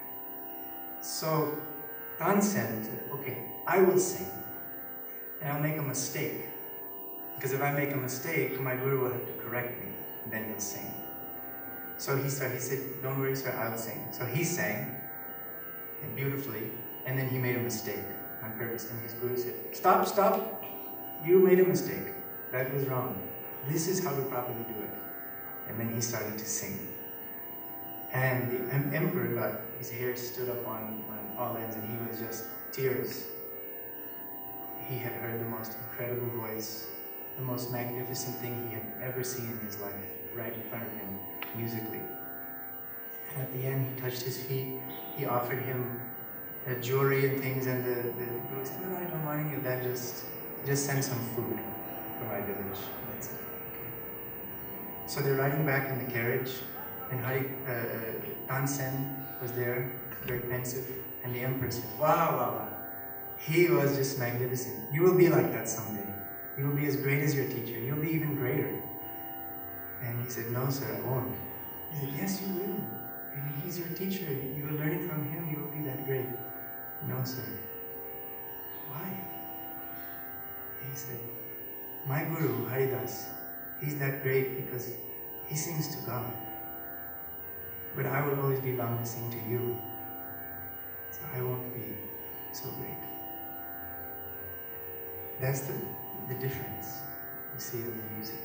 Speaker 2: So Tansen said, okay, I will sing. And I'll make a mistake. Because if I make a mistake, my guru will have to correct me. And then he'll sing. So he said, don't worry, sir, I'll sing. So he sang, and beautifully, and then he made a mistake on purpose. And his guru said, stop, you made a mistake. That was wrong. This is how to properly do it. And then he started to sing. And the emperor his hair stood up on all ends, and he was just tears. He had heard the most incredible voice, the most magnificent thing he had ever seen in his life, right in front of him, musically. And at the end, he touched his feet. He offered him jewelry and things, and the guru said, no, I don't want any of that, just send some food for my village. That's it. Okay. So they're riding back in the carriage, and Tansen was there, very pensive, and the emperor said, wow. He was just magnificent. You will be like that someday. You will be as great as your teacher. You'll be even greater. And he said, no, sir, I won't. He said, yes, you will. And he's your teacher. You are learning from him. You will be that great. No, sir. Why? He said, my guru, Haridas, he's that great because he sings to God. But I will always be bound to sing to you. I won't be so great. That's the difference you see of the music.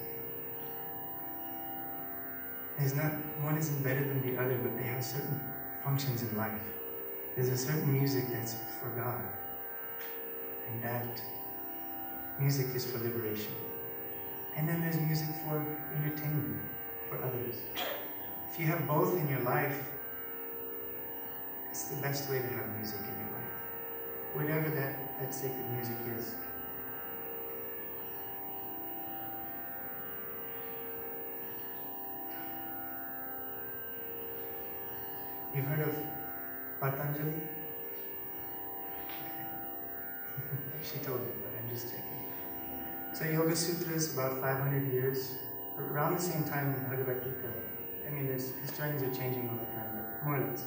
Speaker 2: One isn't better than the other, but they have certain functions in life. There's a certain music that's for God, and that music is for liberation. And then there's music for entertainment, for others. If you have both in your life, it's the best way to have music in your life. Whatever that sacred music is. You've heard of Patanjali? Okay. She told me, but I'm just checking. So Yoga Sutras, about 500 years, around the same time Bhagavad Gita. I mean, historians are changing all the time, but more or less.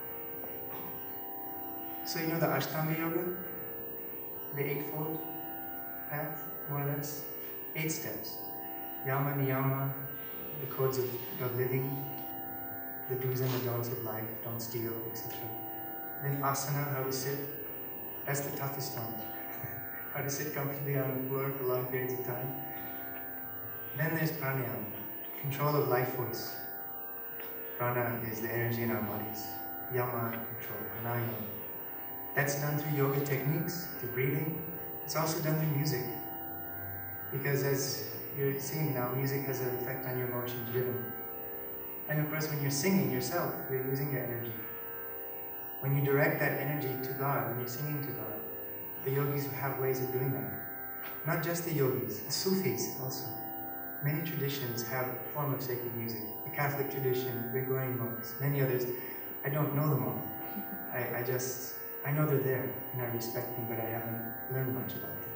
Speaker 2: So you know the Ashtanga Yoga? The Eightfold Path, more or less? 8 steps. Yama, Niyama, the codes of living, the do's and the don'ts of life, don't steal, etc. Then asana, how to sit. That's the toughest one. How to sit comfortably on the floor for long periods of time. Then there's pranayama, control of life force. Prana is the energy in our bodies. Yama, control, pranayama. That's done through yoga techniques, through breathing. It's also done through music. Because as you're seeing now, music has an effect on your emotions, rhythm. And of course, when you're singing yourself, you're using your energy. When you direct that energy to God, when you're singing to God, the yogis have ways of doing that. Not just the yogis, the Sufis also. Many traditions have a form of sacred music. The Catholic tradition, Gregorian monks, many others. I don't know them all. I know they're there and I respect them, but I haven't learned much about them.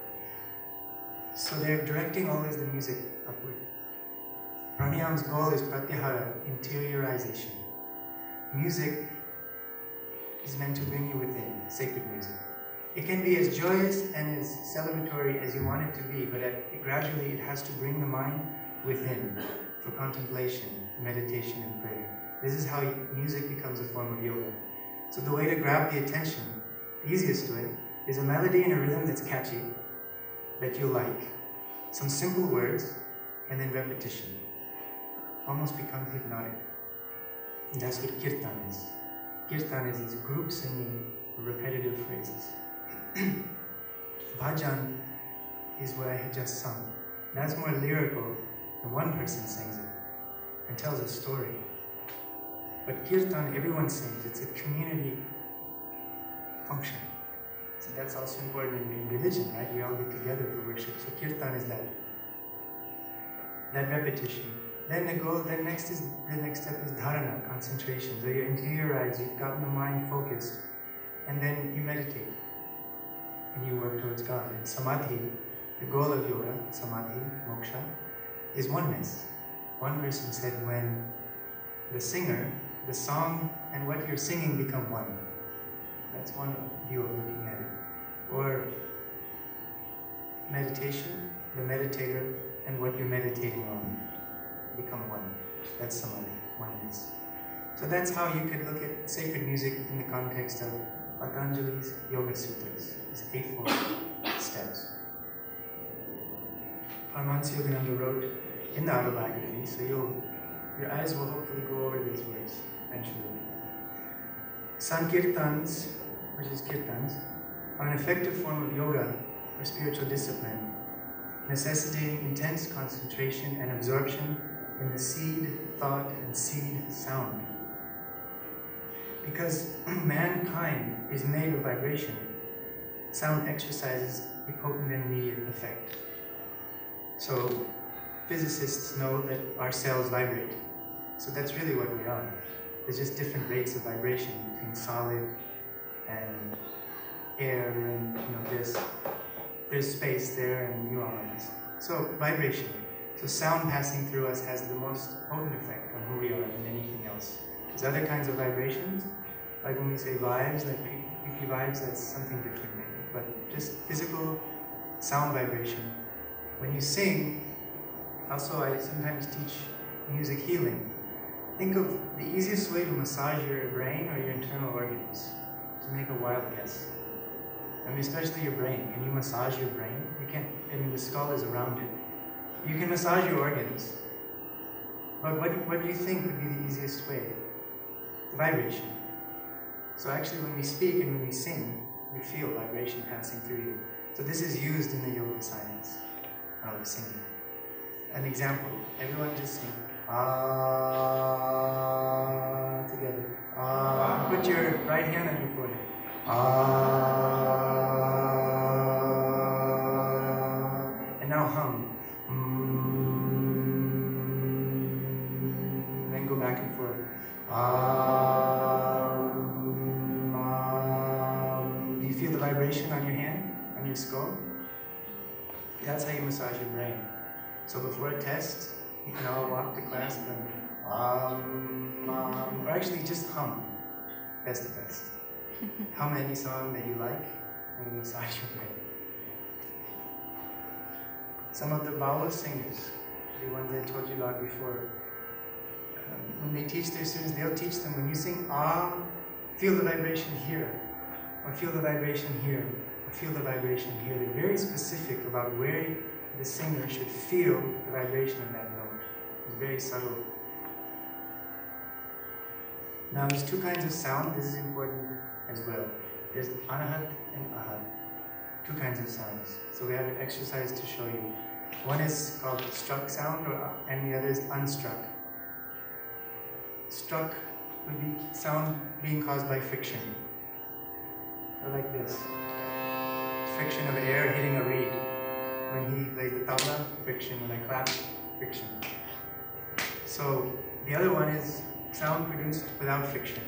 Speaker 2: So they're directing always the music upward. Pranayam's goal is pratyahara, interiorization. Music is meant to bring you within, sacred music. It can be as joyous and as celebratory as you want it to be, but gradually it has to bring the mind within for contemplation, meditation, and prayer. This is how music becomes a form of yoga. So the way to grab the attention, the easiest way, is a melody and a rhythm that's catchy, that you like. Some simple words, and then repetition. Almost becomes hypnotic. And that's what kirtan is. Kirtan is these group singing repetitive phrases. Bhajan is what I had just sung. That's more lyrical, and one person sings it and tells a story. But kirtan, everyone sings. It's a community function. So that's also important in religion, right? We all get together for worship. So kirtan is that repetition. Then the next step is dharana, concentration. So you're interiorized, you've gotten the mind focused, and then you meditate and you work towards God. And samadhi, the goal of yoga, samadhi, moksha, is oneness. One person said when the singer, the song, and what you're singing become one. That's one view of looking at it. Or meditation, the meditator, and what you're meditating on become one. That's samadhi, oneness. So that's how you could look at sacred music in the context of Patanjali's Yoga Sutras, these 8 steps. Paramahansa Yogananda wrote in the autobiography, so your eyes will hopefully go over these words eventually. Sankirtans, which is kirtans, are an effective form of yoga or spiritual discipline, necessitating intense concentration and absorption in the seed thought and seed sound. Because mankind is made of vibration, sound exercises a potent and immediate effect. So physicists know that our cells vibrate. So that's really what we are. There's just different rates of vibration between solid and air and there's space there and neurons. So vibration. So sound passing through us has the most potent effect on who we are than anything else. There's other kinds of vibrations, like when we say vibes, like PP vibes, that's something different maybe. But just physical sound vibration. When you sing, also I sometimes teach music healing. Think of the easiest way to massage your brain or your internal organs. to make a wild guess. I mean, especially your brain. Can you massage your brain? You can't. I mean, the skull is around it. You can massage your organs. But what do you think would be the easiest way? The vibration. So actually, when we speak and when we sing, we feel vibration passing through you. So this is used in the yoga science of singing. An example, everyone just sing ah together. Ah. Put your right hand on your forehead. Ah. And now hum. Then go back and forth. Do you feel the vibration on your hand, on your skull? That's how you massage your brain. So before a test, you can all walk to class and or actually just hum. That's the best. Hum any song that you like and massage your brain. Some of the vowel singers, the ones I told you about before, when they teach their students, they'll teach them when you sing ah, feel the vibration here, or feel the vibration here, or feel the vibration here. They're very specific about where the singer should feel the vibration of that note. It's very subtle. Now there's two kinds of sound. This is important as well. There's anahat and ahat. Two kinds of sounds. So we have an exercise to show you. One is called struck sound, and the other is unstruck. Struck would be sound being caused by friction. Or like this. Friction of air hitting a reed. When he plays the tabla, friction. When I clap, friction. So the other one is sound produced without friction.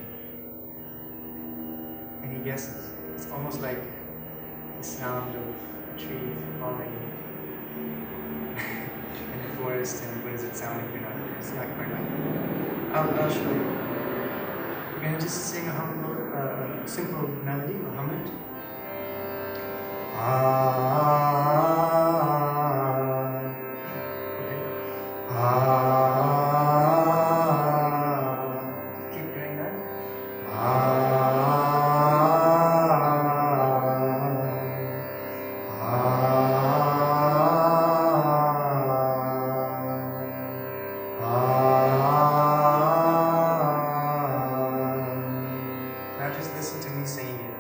Speaker 2: And he guesses. It's almost like the sound of a tree falling in the forest, and what does it sound if you're not there? It's not quite like that. I'll show you. We're going to just sing a simple melody, we'll hum it. Okay. Keep doing that. Now just listen to me saying it.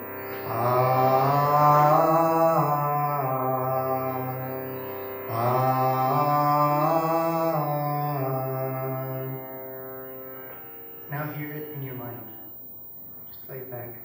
Speaker 2: Now hear it in your mind. Just play it back.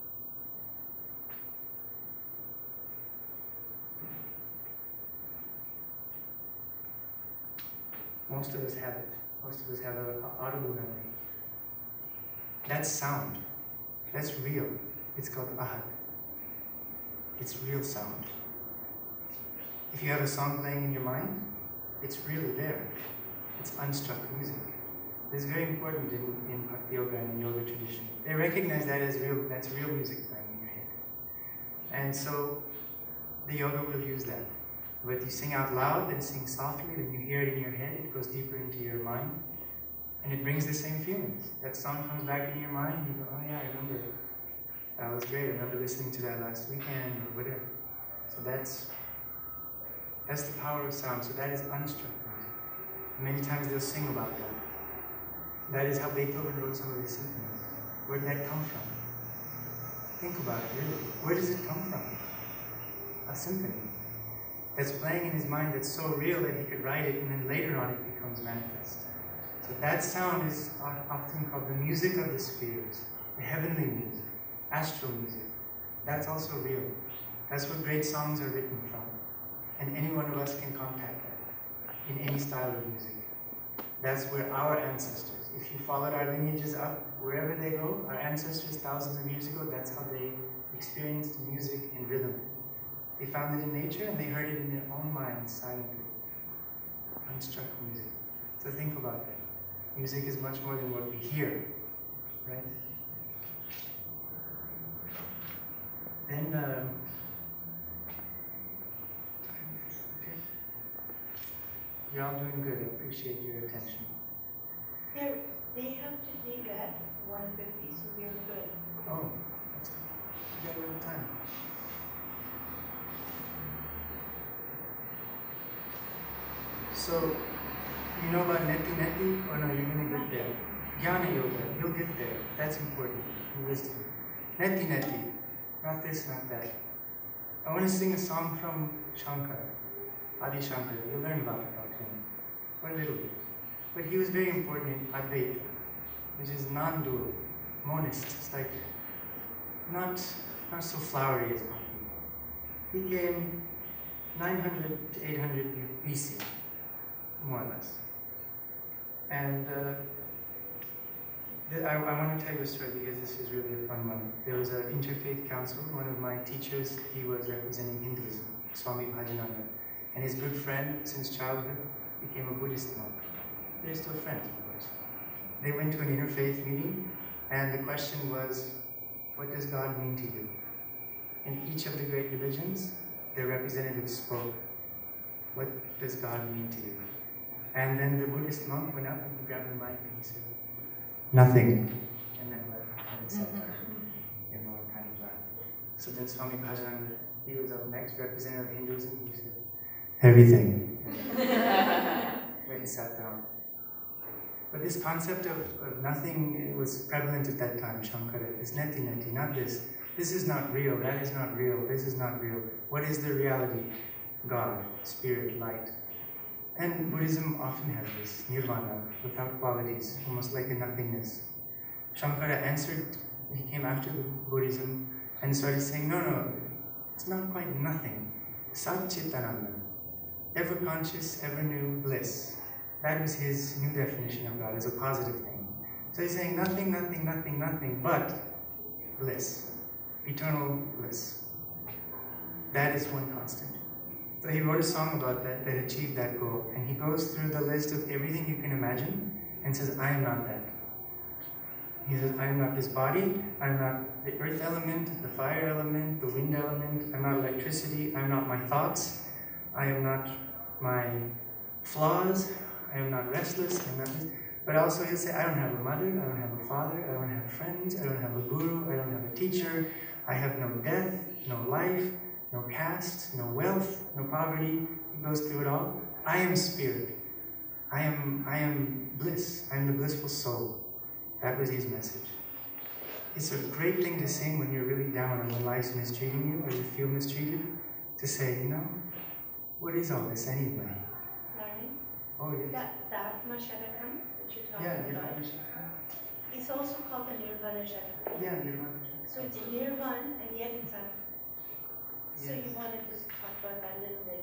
Speaker 2: Most of us have it. Most of us have an audible memory. That's sound. That's real. It's called ahad. It's real sound. If you have a song playing in your mind, it's really there. It's unstruck music. This is very important in Bhakti Yoga and in yoga tradition. They recognize that as real, that's real music playing in your head. And so the yoga will use that. But you sing out loud, then sing softly, then you hear it in your head, it goes deeper into your mind, and it brings the same feelings. That song comes back in your mind, you go, oh yeah, I remember. That was great, I remember listening to that last weekend, or whatever. So that's the power of sound. So that is unstruck music. Many times they'll sing about that. That is how Beethoven wrote some of his symphonies. Where did that come from? Think about it, really. Where does it come from? A symphony that's playing in his mind, that's so real that he could write it, and then later on it becomes manifest. So that sound is often called the music of the spheres, the heavenly music, astral music. That's also real. That's where great songs are written from. And any one of us can contact that in any style of music. That's where our ancestors, if you followed our lineages up, wherever they go, our ancestors thousands of years ago, that's how they experienced music and rhythm. They found it in nature and they heard it in their own minds silently. Unstruck music. So think about that. Music is much more than what we hear, right? Then, okay. You're all doing good. I appreciate your attention.
Speaker 1: They have to leave at 1:50, so we're good.
Speaker 2: Oh, that's good. got a little time. So, you know about neti neti? Or no, you're going to get there. Jnana yoga, you'll get there. That's important. Wisdom. Neti neti. Not this, not that. I want to sing a song from Shankar, Adi Shankar. You'll learn about him for a little bit. But he was very important in Advaita, which is non-dual, monist. It's like not so flowery as Bhakti. He came 900 to 800 BC, more or less. And I want to tell you a story because this is really a fun one. There was an interfaith council. One of my teachers, he was representing Hinduism, Swami Bhajananda. And his good friend, since childhood, became a Buddhist monk. They're still friends, of course. They went to an interfaith meeting, and the question was, what does God mean to you? In each of the great religions, their representatives spoke, what does God mean to you? And then the Buddhist monk went up and he grabbed the mic and he said, nothing. And then left and sat down. Everyone kind of laughed. So then Swami Bhajananda, he was up next, representative of Hinduism, he said, everything. Went and sat down. But this concept of nothing was prevalent at that time, Shankara. This neti neti, not this. This is not real, that is not real, this is not real. What is the reality? God, spirit, light. And Buddhism often has this, nirvana, without qualities, almost like a nothingness. Shankara answered, he came after the Buddhism and started saying, no, it's not quite nothing. Sat Chitananda, ever conscious, ever new bliss. That was his new definition of God, as a positive thing. So he's saying nothing, nothing, nothing, nothing, but bliss, eternal bliss. That is one constant. So he wrote a song about that achieved that goal. And he goes through the list of everything you can imagine and says, I am not that. He says, I am not this body, I am not the earth element, the fire element, the wind element, I'm not electricity, I'm not my thoughts, I am not my flaws, I am not restless, I'm not this. But also he'll say, I don't have a mother, I don't have a father, I don't have friends, I don't have a guru, I don't have a teacher, I have no death, no life, no caste, no wealth, no poverty. He goes through it all. I am spirit. I am bliss. I am the blissful soul. That was his message. It's a great thing to sing when you're really down and when life's mistreating you or you feel mistreated. To say, what is all this anyway?
Speaker 1: Naren?
Speaker 2: Oh, yes.
Speaker 1: That Atma Shadakam that you're talking
Speaker 2: Yeah,
Speaker 1: about,
Speaker 2: Nirvana Shakti.
Speaker 1: it's also called the Nirvana Shadakam.
Speaker 2: Yeah, Nirvana Shakti.
Speaker 1: So it's Nirvan and yet it's Atma. So
Speaker 2: Yes.
Speaker 1: you want to just talk about that a little bit?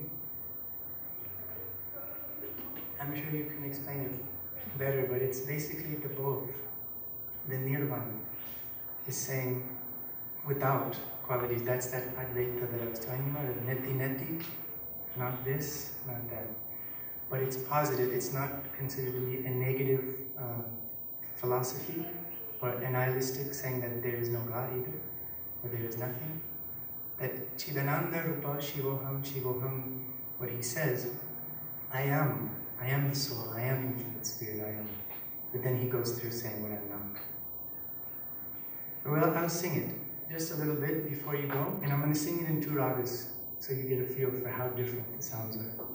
Speaker 2: I'm sure you can explain it better, but it's basically the both. The nirvana is saying without qualities. That's that Advaita that I was telling you about, neti neti, not this, not that. But it's positive, it's not considered to be a negative philosophy or a nihilistic, saying that there is no God either, or there is nothing. That Chidananda Rupa Shivoham Shivoham, what he says, I am the soul, I am infinite spirit, I am. But then he goes through saying what I'm not. Well, I'll sing it just a little bit before you go, and I'm going to sing it in 2 ragas, so you get a feel for how different the sounds are.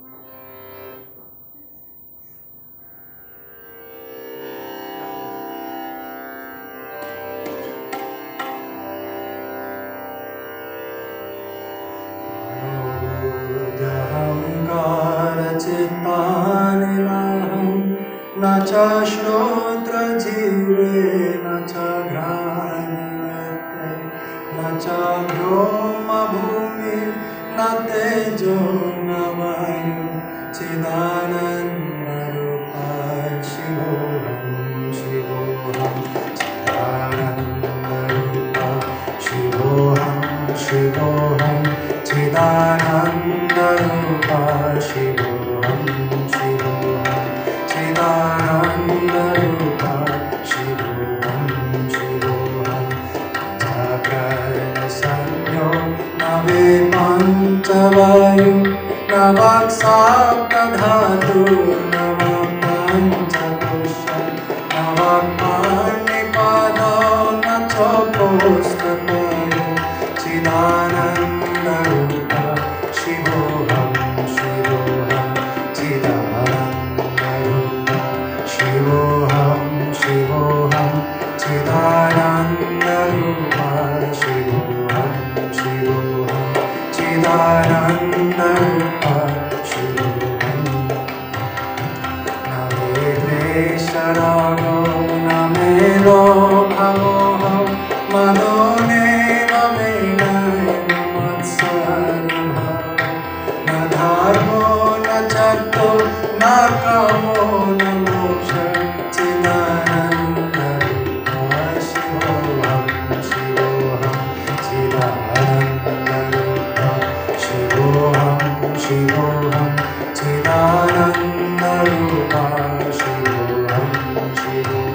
Speaker 2: Na cha shrotra jive, na cha granivate, na cha brahma bhumi, na tejo na vayu, chidananda rupa shivoham, shivoham, chidananda rupa shivoham, shivoham, chidananda rupa shivoham, shivoham. Chidananda Rupa Shivoham Shivoham Jagraya Sanyo Nave Panchavayu Navaksapta Dhatu Navapanchakusha Navapanipado Nachopostapayu Shivoham, Chidananda-rupa Shivoham, Shivoham, Chidananda-rupa Shivoham. Name Dvesharago, Name Lobhavoham, Madone Name Namatsaribhavam. Na dharmo, na charto, na kamo, na moksha, Chidananda-rupa Shivoham, Shivoham, Chidananda-rupa Shivoham, Shivoham, Chidananda-rupa Shivoham, Shivoham.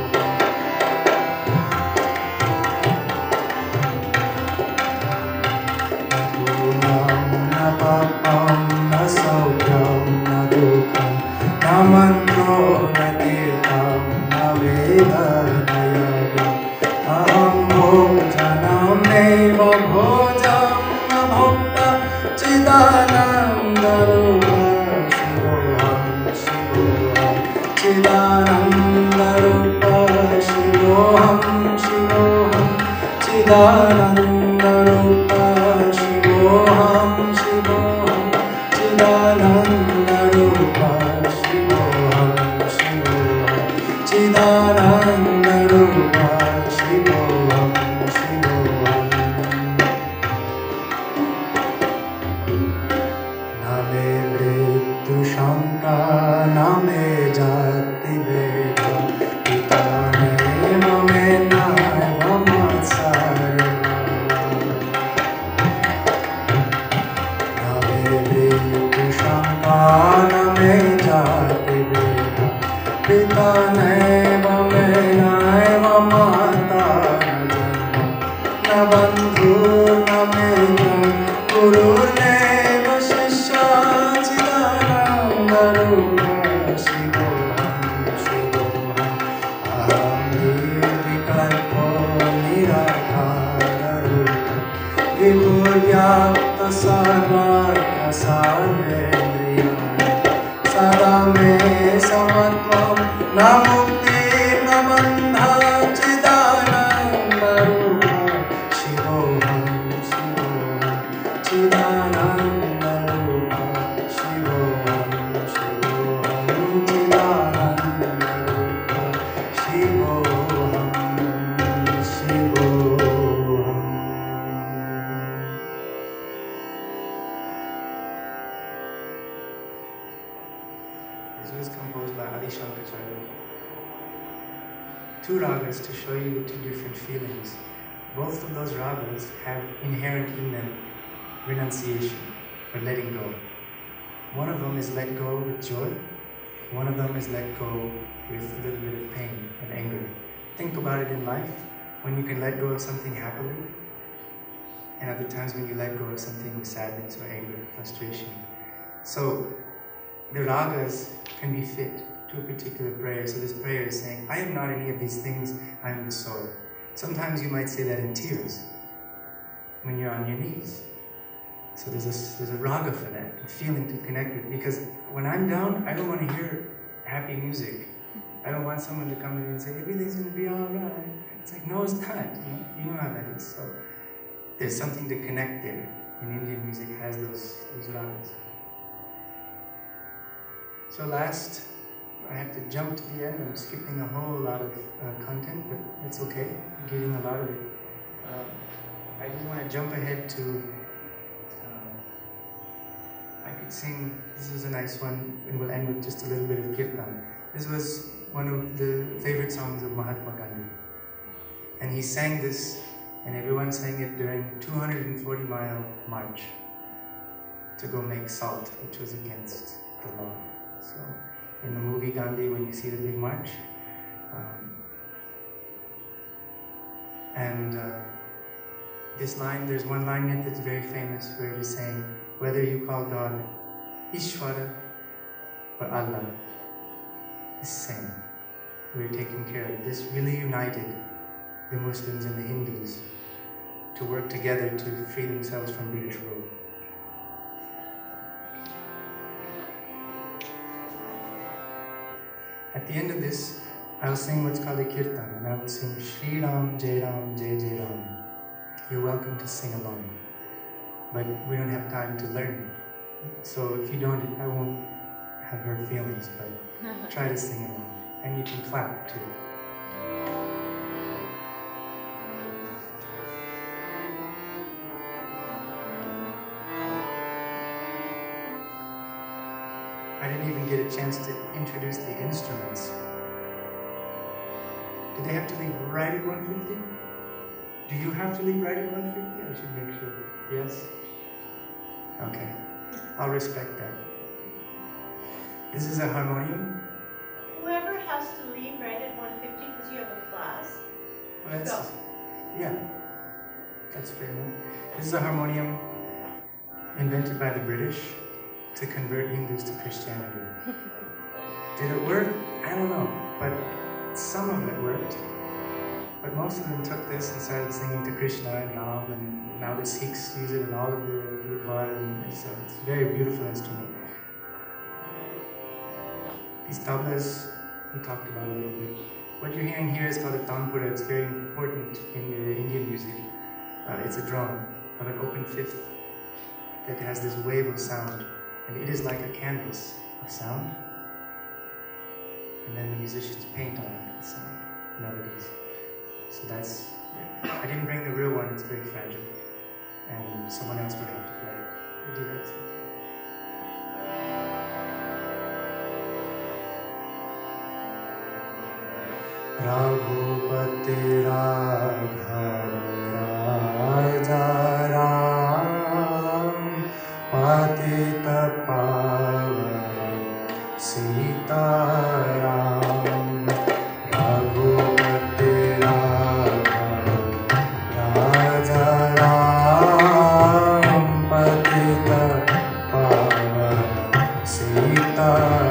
Speaker 2: Na papam, na saukyam, na dukham, na mantro, na tirtham, na veda, na yagam. Aham bhojanam neva bhojam, na bhokta, Chidananda-rupa Shivoham, Shivoham, Chidananda-rupa Shivoham, Shivoham, Chidananda-rupa Shivoham, Shivoham, Chidananda-rupa Shivoham, Shivoham, Chidananda-rupa Shivoham, Shivoham. Name Vritu Shanka, Name Jati Veda, Pitane Mame Naiva Matsaribhavam. Name Vritu Shanka, Name Jati Veda, Pitane Mame Naiva Matsaribhavam. Na bandhu, na mitra, guru neva shishya, Chidananda-rupa Shivoham, Shivoham. Aham nirvikalpo nirakara-rupa, vibhuvyapta sarvatra sarvendriyana. Sada me samatvam, na mukti na bandha, Chidananda-rupa Shivoham, Shivoham, Chidananda-rupa Shivoham, Shivoham, Chidananda-rupa Shivoham, Shivoham. This was composed by Adi Shankaracharya. Two ragas to show you the two different feelings. Both of those ragas have inherent in them renunciation, or letting go. One of them is let go with joy. One of them is let go with a little bit of pain and anger. Think about it in life, when you can let go of something happily, and other times when you let go of something with sadness or anger, frustration. So the ragas can be fit to a particular prayer. So this prayer is saying, I am not any of these things, I am the soul. Sometimes you might say that in tears, when you're on your knees. So there's a raga for that, a feeling to connect with. Because when I'm down, I don't want to hear happy music. I don't want someone to come to me and say, everything's going to be all right. It's like, no, it's not. You know how that is. So there's something to connect there. And Indian music has those ragas. So last, I have to jump to the end. I'm skipping a whole lot of content, but it's okay. I'm getting a lot of it. I just want to jump ahead to, I could sing, this is a nice one, and we'll end with just a little bit of kirtan. This was one of the favorite songs of Mahatma Gandhi. And he sang this, and everyone sang it during 240-mile march to go make salt, which was against the law. So in the movie Gandhi, when you see the big march, this line, there's one line in it that's very famous where he's saying, whether you call God Ishvara or Allah, is same. We're taking care of it. This really united the Muslims and the Hindus to work together to free themselves from British rule. At the end of this, I'll sing what's called a kirtan, and I will sing Shri Ram, Jai Ram, Jai Jai Ram. You're welcome to sing along, but we don't have time to learn. So if you don't, I won't have hurt feelings, but try to sing along. And you can clap too. I didn't even get a chance to introduce the instruments. Do they have to leave right at 150? Do you have to leave right at 150? I should make sure. Yes? Okay. I'll respect that. This is a harmonium.
Speaker 1: Whoever has to leave right at 150 because you have a class.
Speaker 2: Well, that's,
Speaker 1: Go.
Speaker 2: yeah, that's fair enough. This is a harmonium invented by the British to convert Hindus to Christianity. Did it work? I don't know, but some of it worked. But most of them took this and started singing to Krishna and Ram, and now the Sikhs use it in all of the Gurdwara, and it's a very beautiful instrument. These tablas, we talked about a little bit. What you're hearing here is called a tanpura. It's very important in Indian music. It's a drum of an open fifth that has this wave of sound, and it is like a canvas of sound. And then the musicians paint on it with sound, melodies. So that's it. I didn't bring the real one, it's very fragile. And someone else would have to play it. We'll do that sometime. Raghupati Raghav Raja Ram Patita Pavan Sita Ram Raghupati Raghav Raja Ram Patita Pavan Sita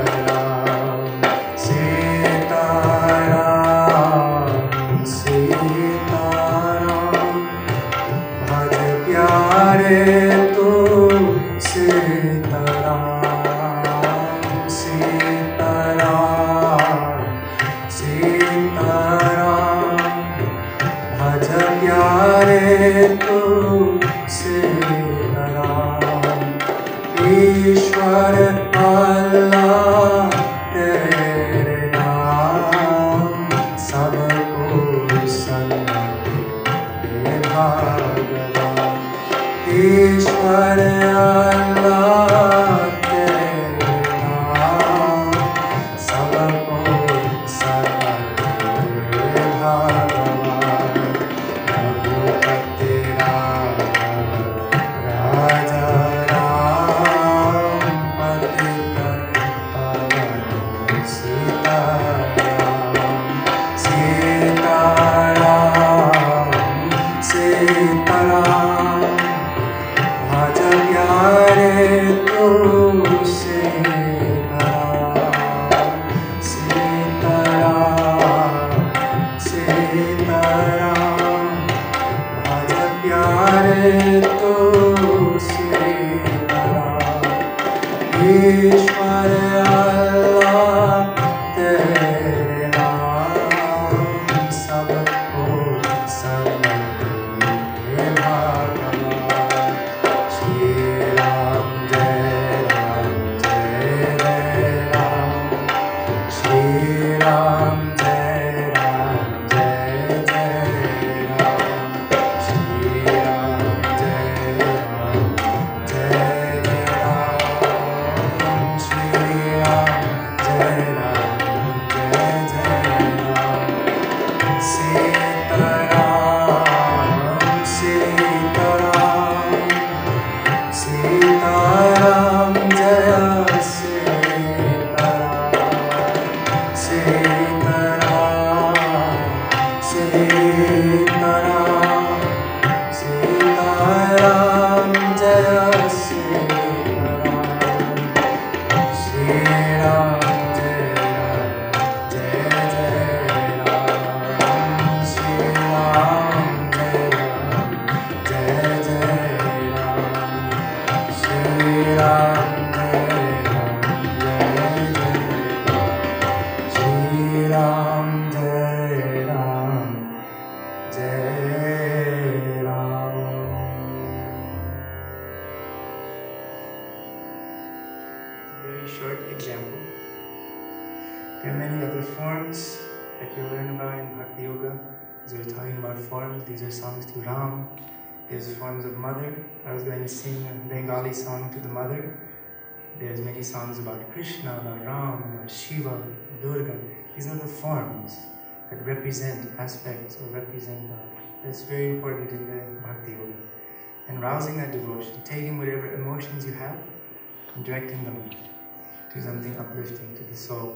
Speaker 2: As we're talking about forms, these are songs to Ram. There's forms of mother. I was going to sing a Bengali song to the mother. There's many songs about Krishna, about Ram, about Shiva, Durga. These are the forms that represent aspects or represent God. That's very important in the Bhakti Yoga. And rousing that devotion, taking whatever emotions you have and directing them to something uplifting to the soul.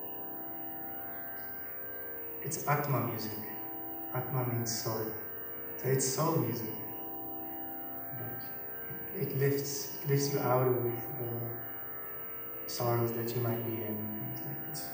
Speaker 2: It's Atma music. Atma means soul. So it's soul music. But it lifts you out of the sorrows that you might be in and things like this.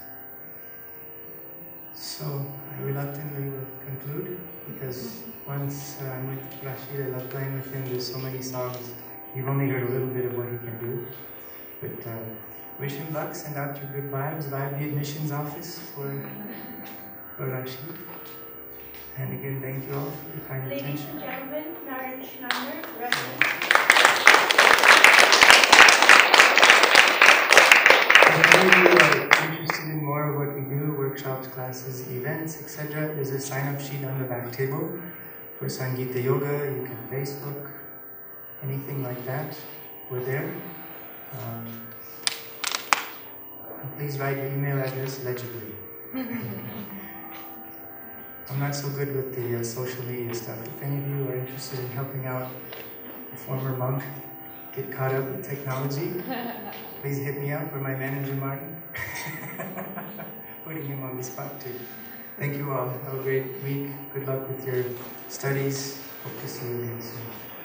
Speaker 2: So I reluctantly will conclude because once I'm with Rashid, I love playing with him. There's so many songs. You've only heard a little bit of what he can do. But wish him luck, send out your good vibes via the admissions office for Rashid. And again, thank you all for your kind attention.
Speaker 1: Ladies and gentlemen, Naren Schreiner, Rashid.
Speaker 2: If any of you are interested in more of what we do, workshops, classes, events, etc., there's a sign-up sheet on the back table for Sangita Yoga. You can Facebook, anything like that. We're there. And please write your email address legibly. I'm not so good with the social media stuff. If any of you are interested in helping out a former monk get caught up with technology, please hit me up or my manager Martin. Putting him on the spot too. Thank you all. Have a great week. Good luck with your studies. Hope to see you again soon.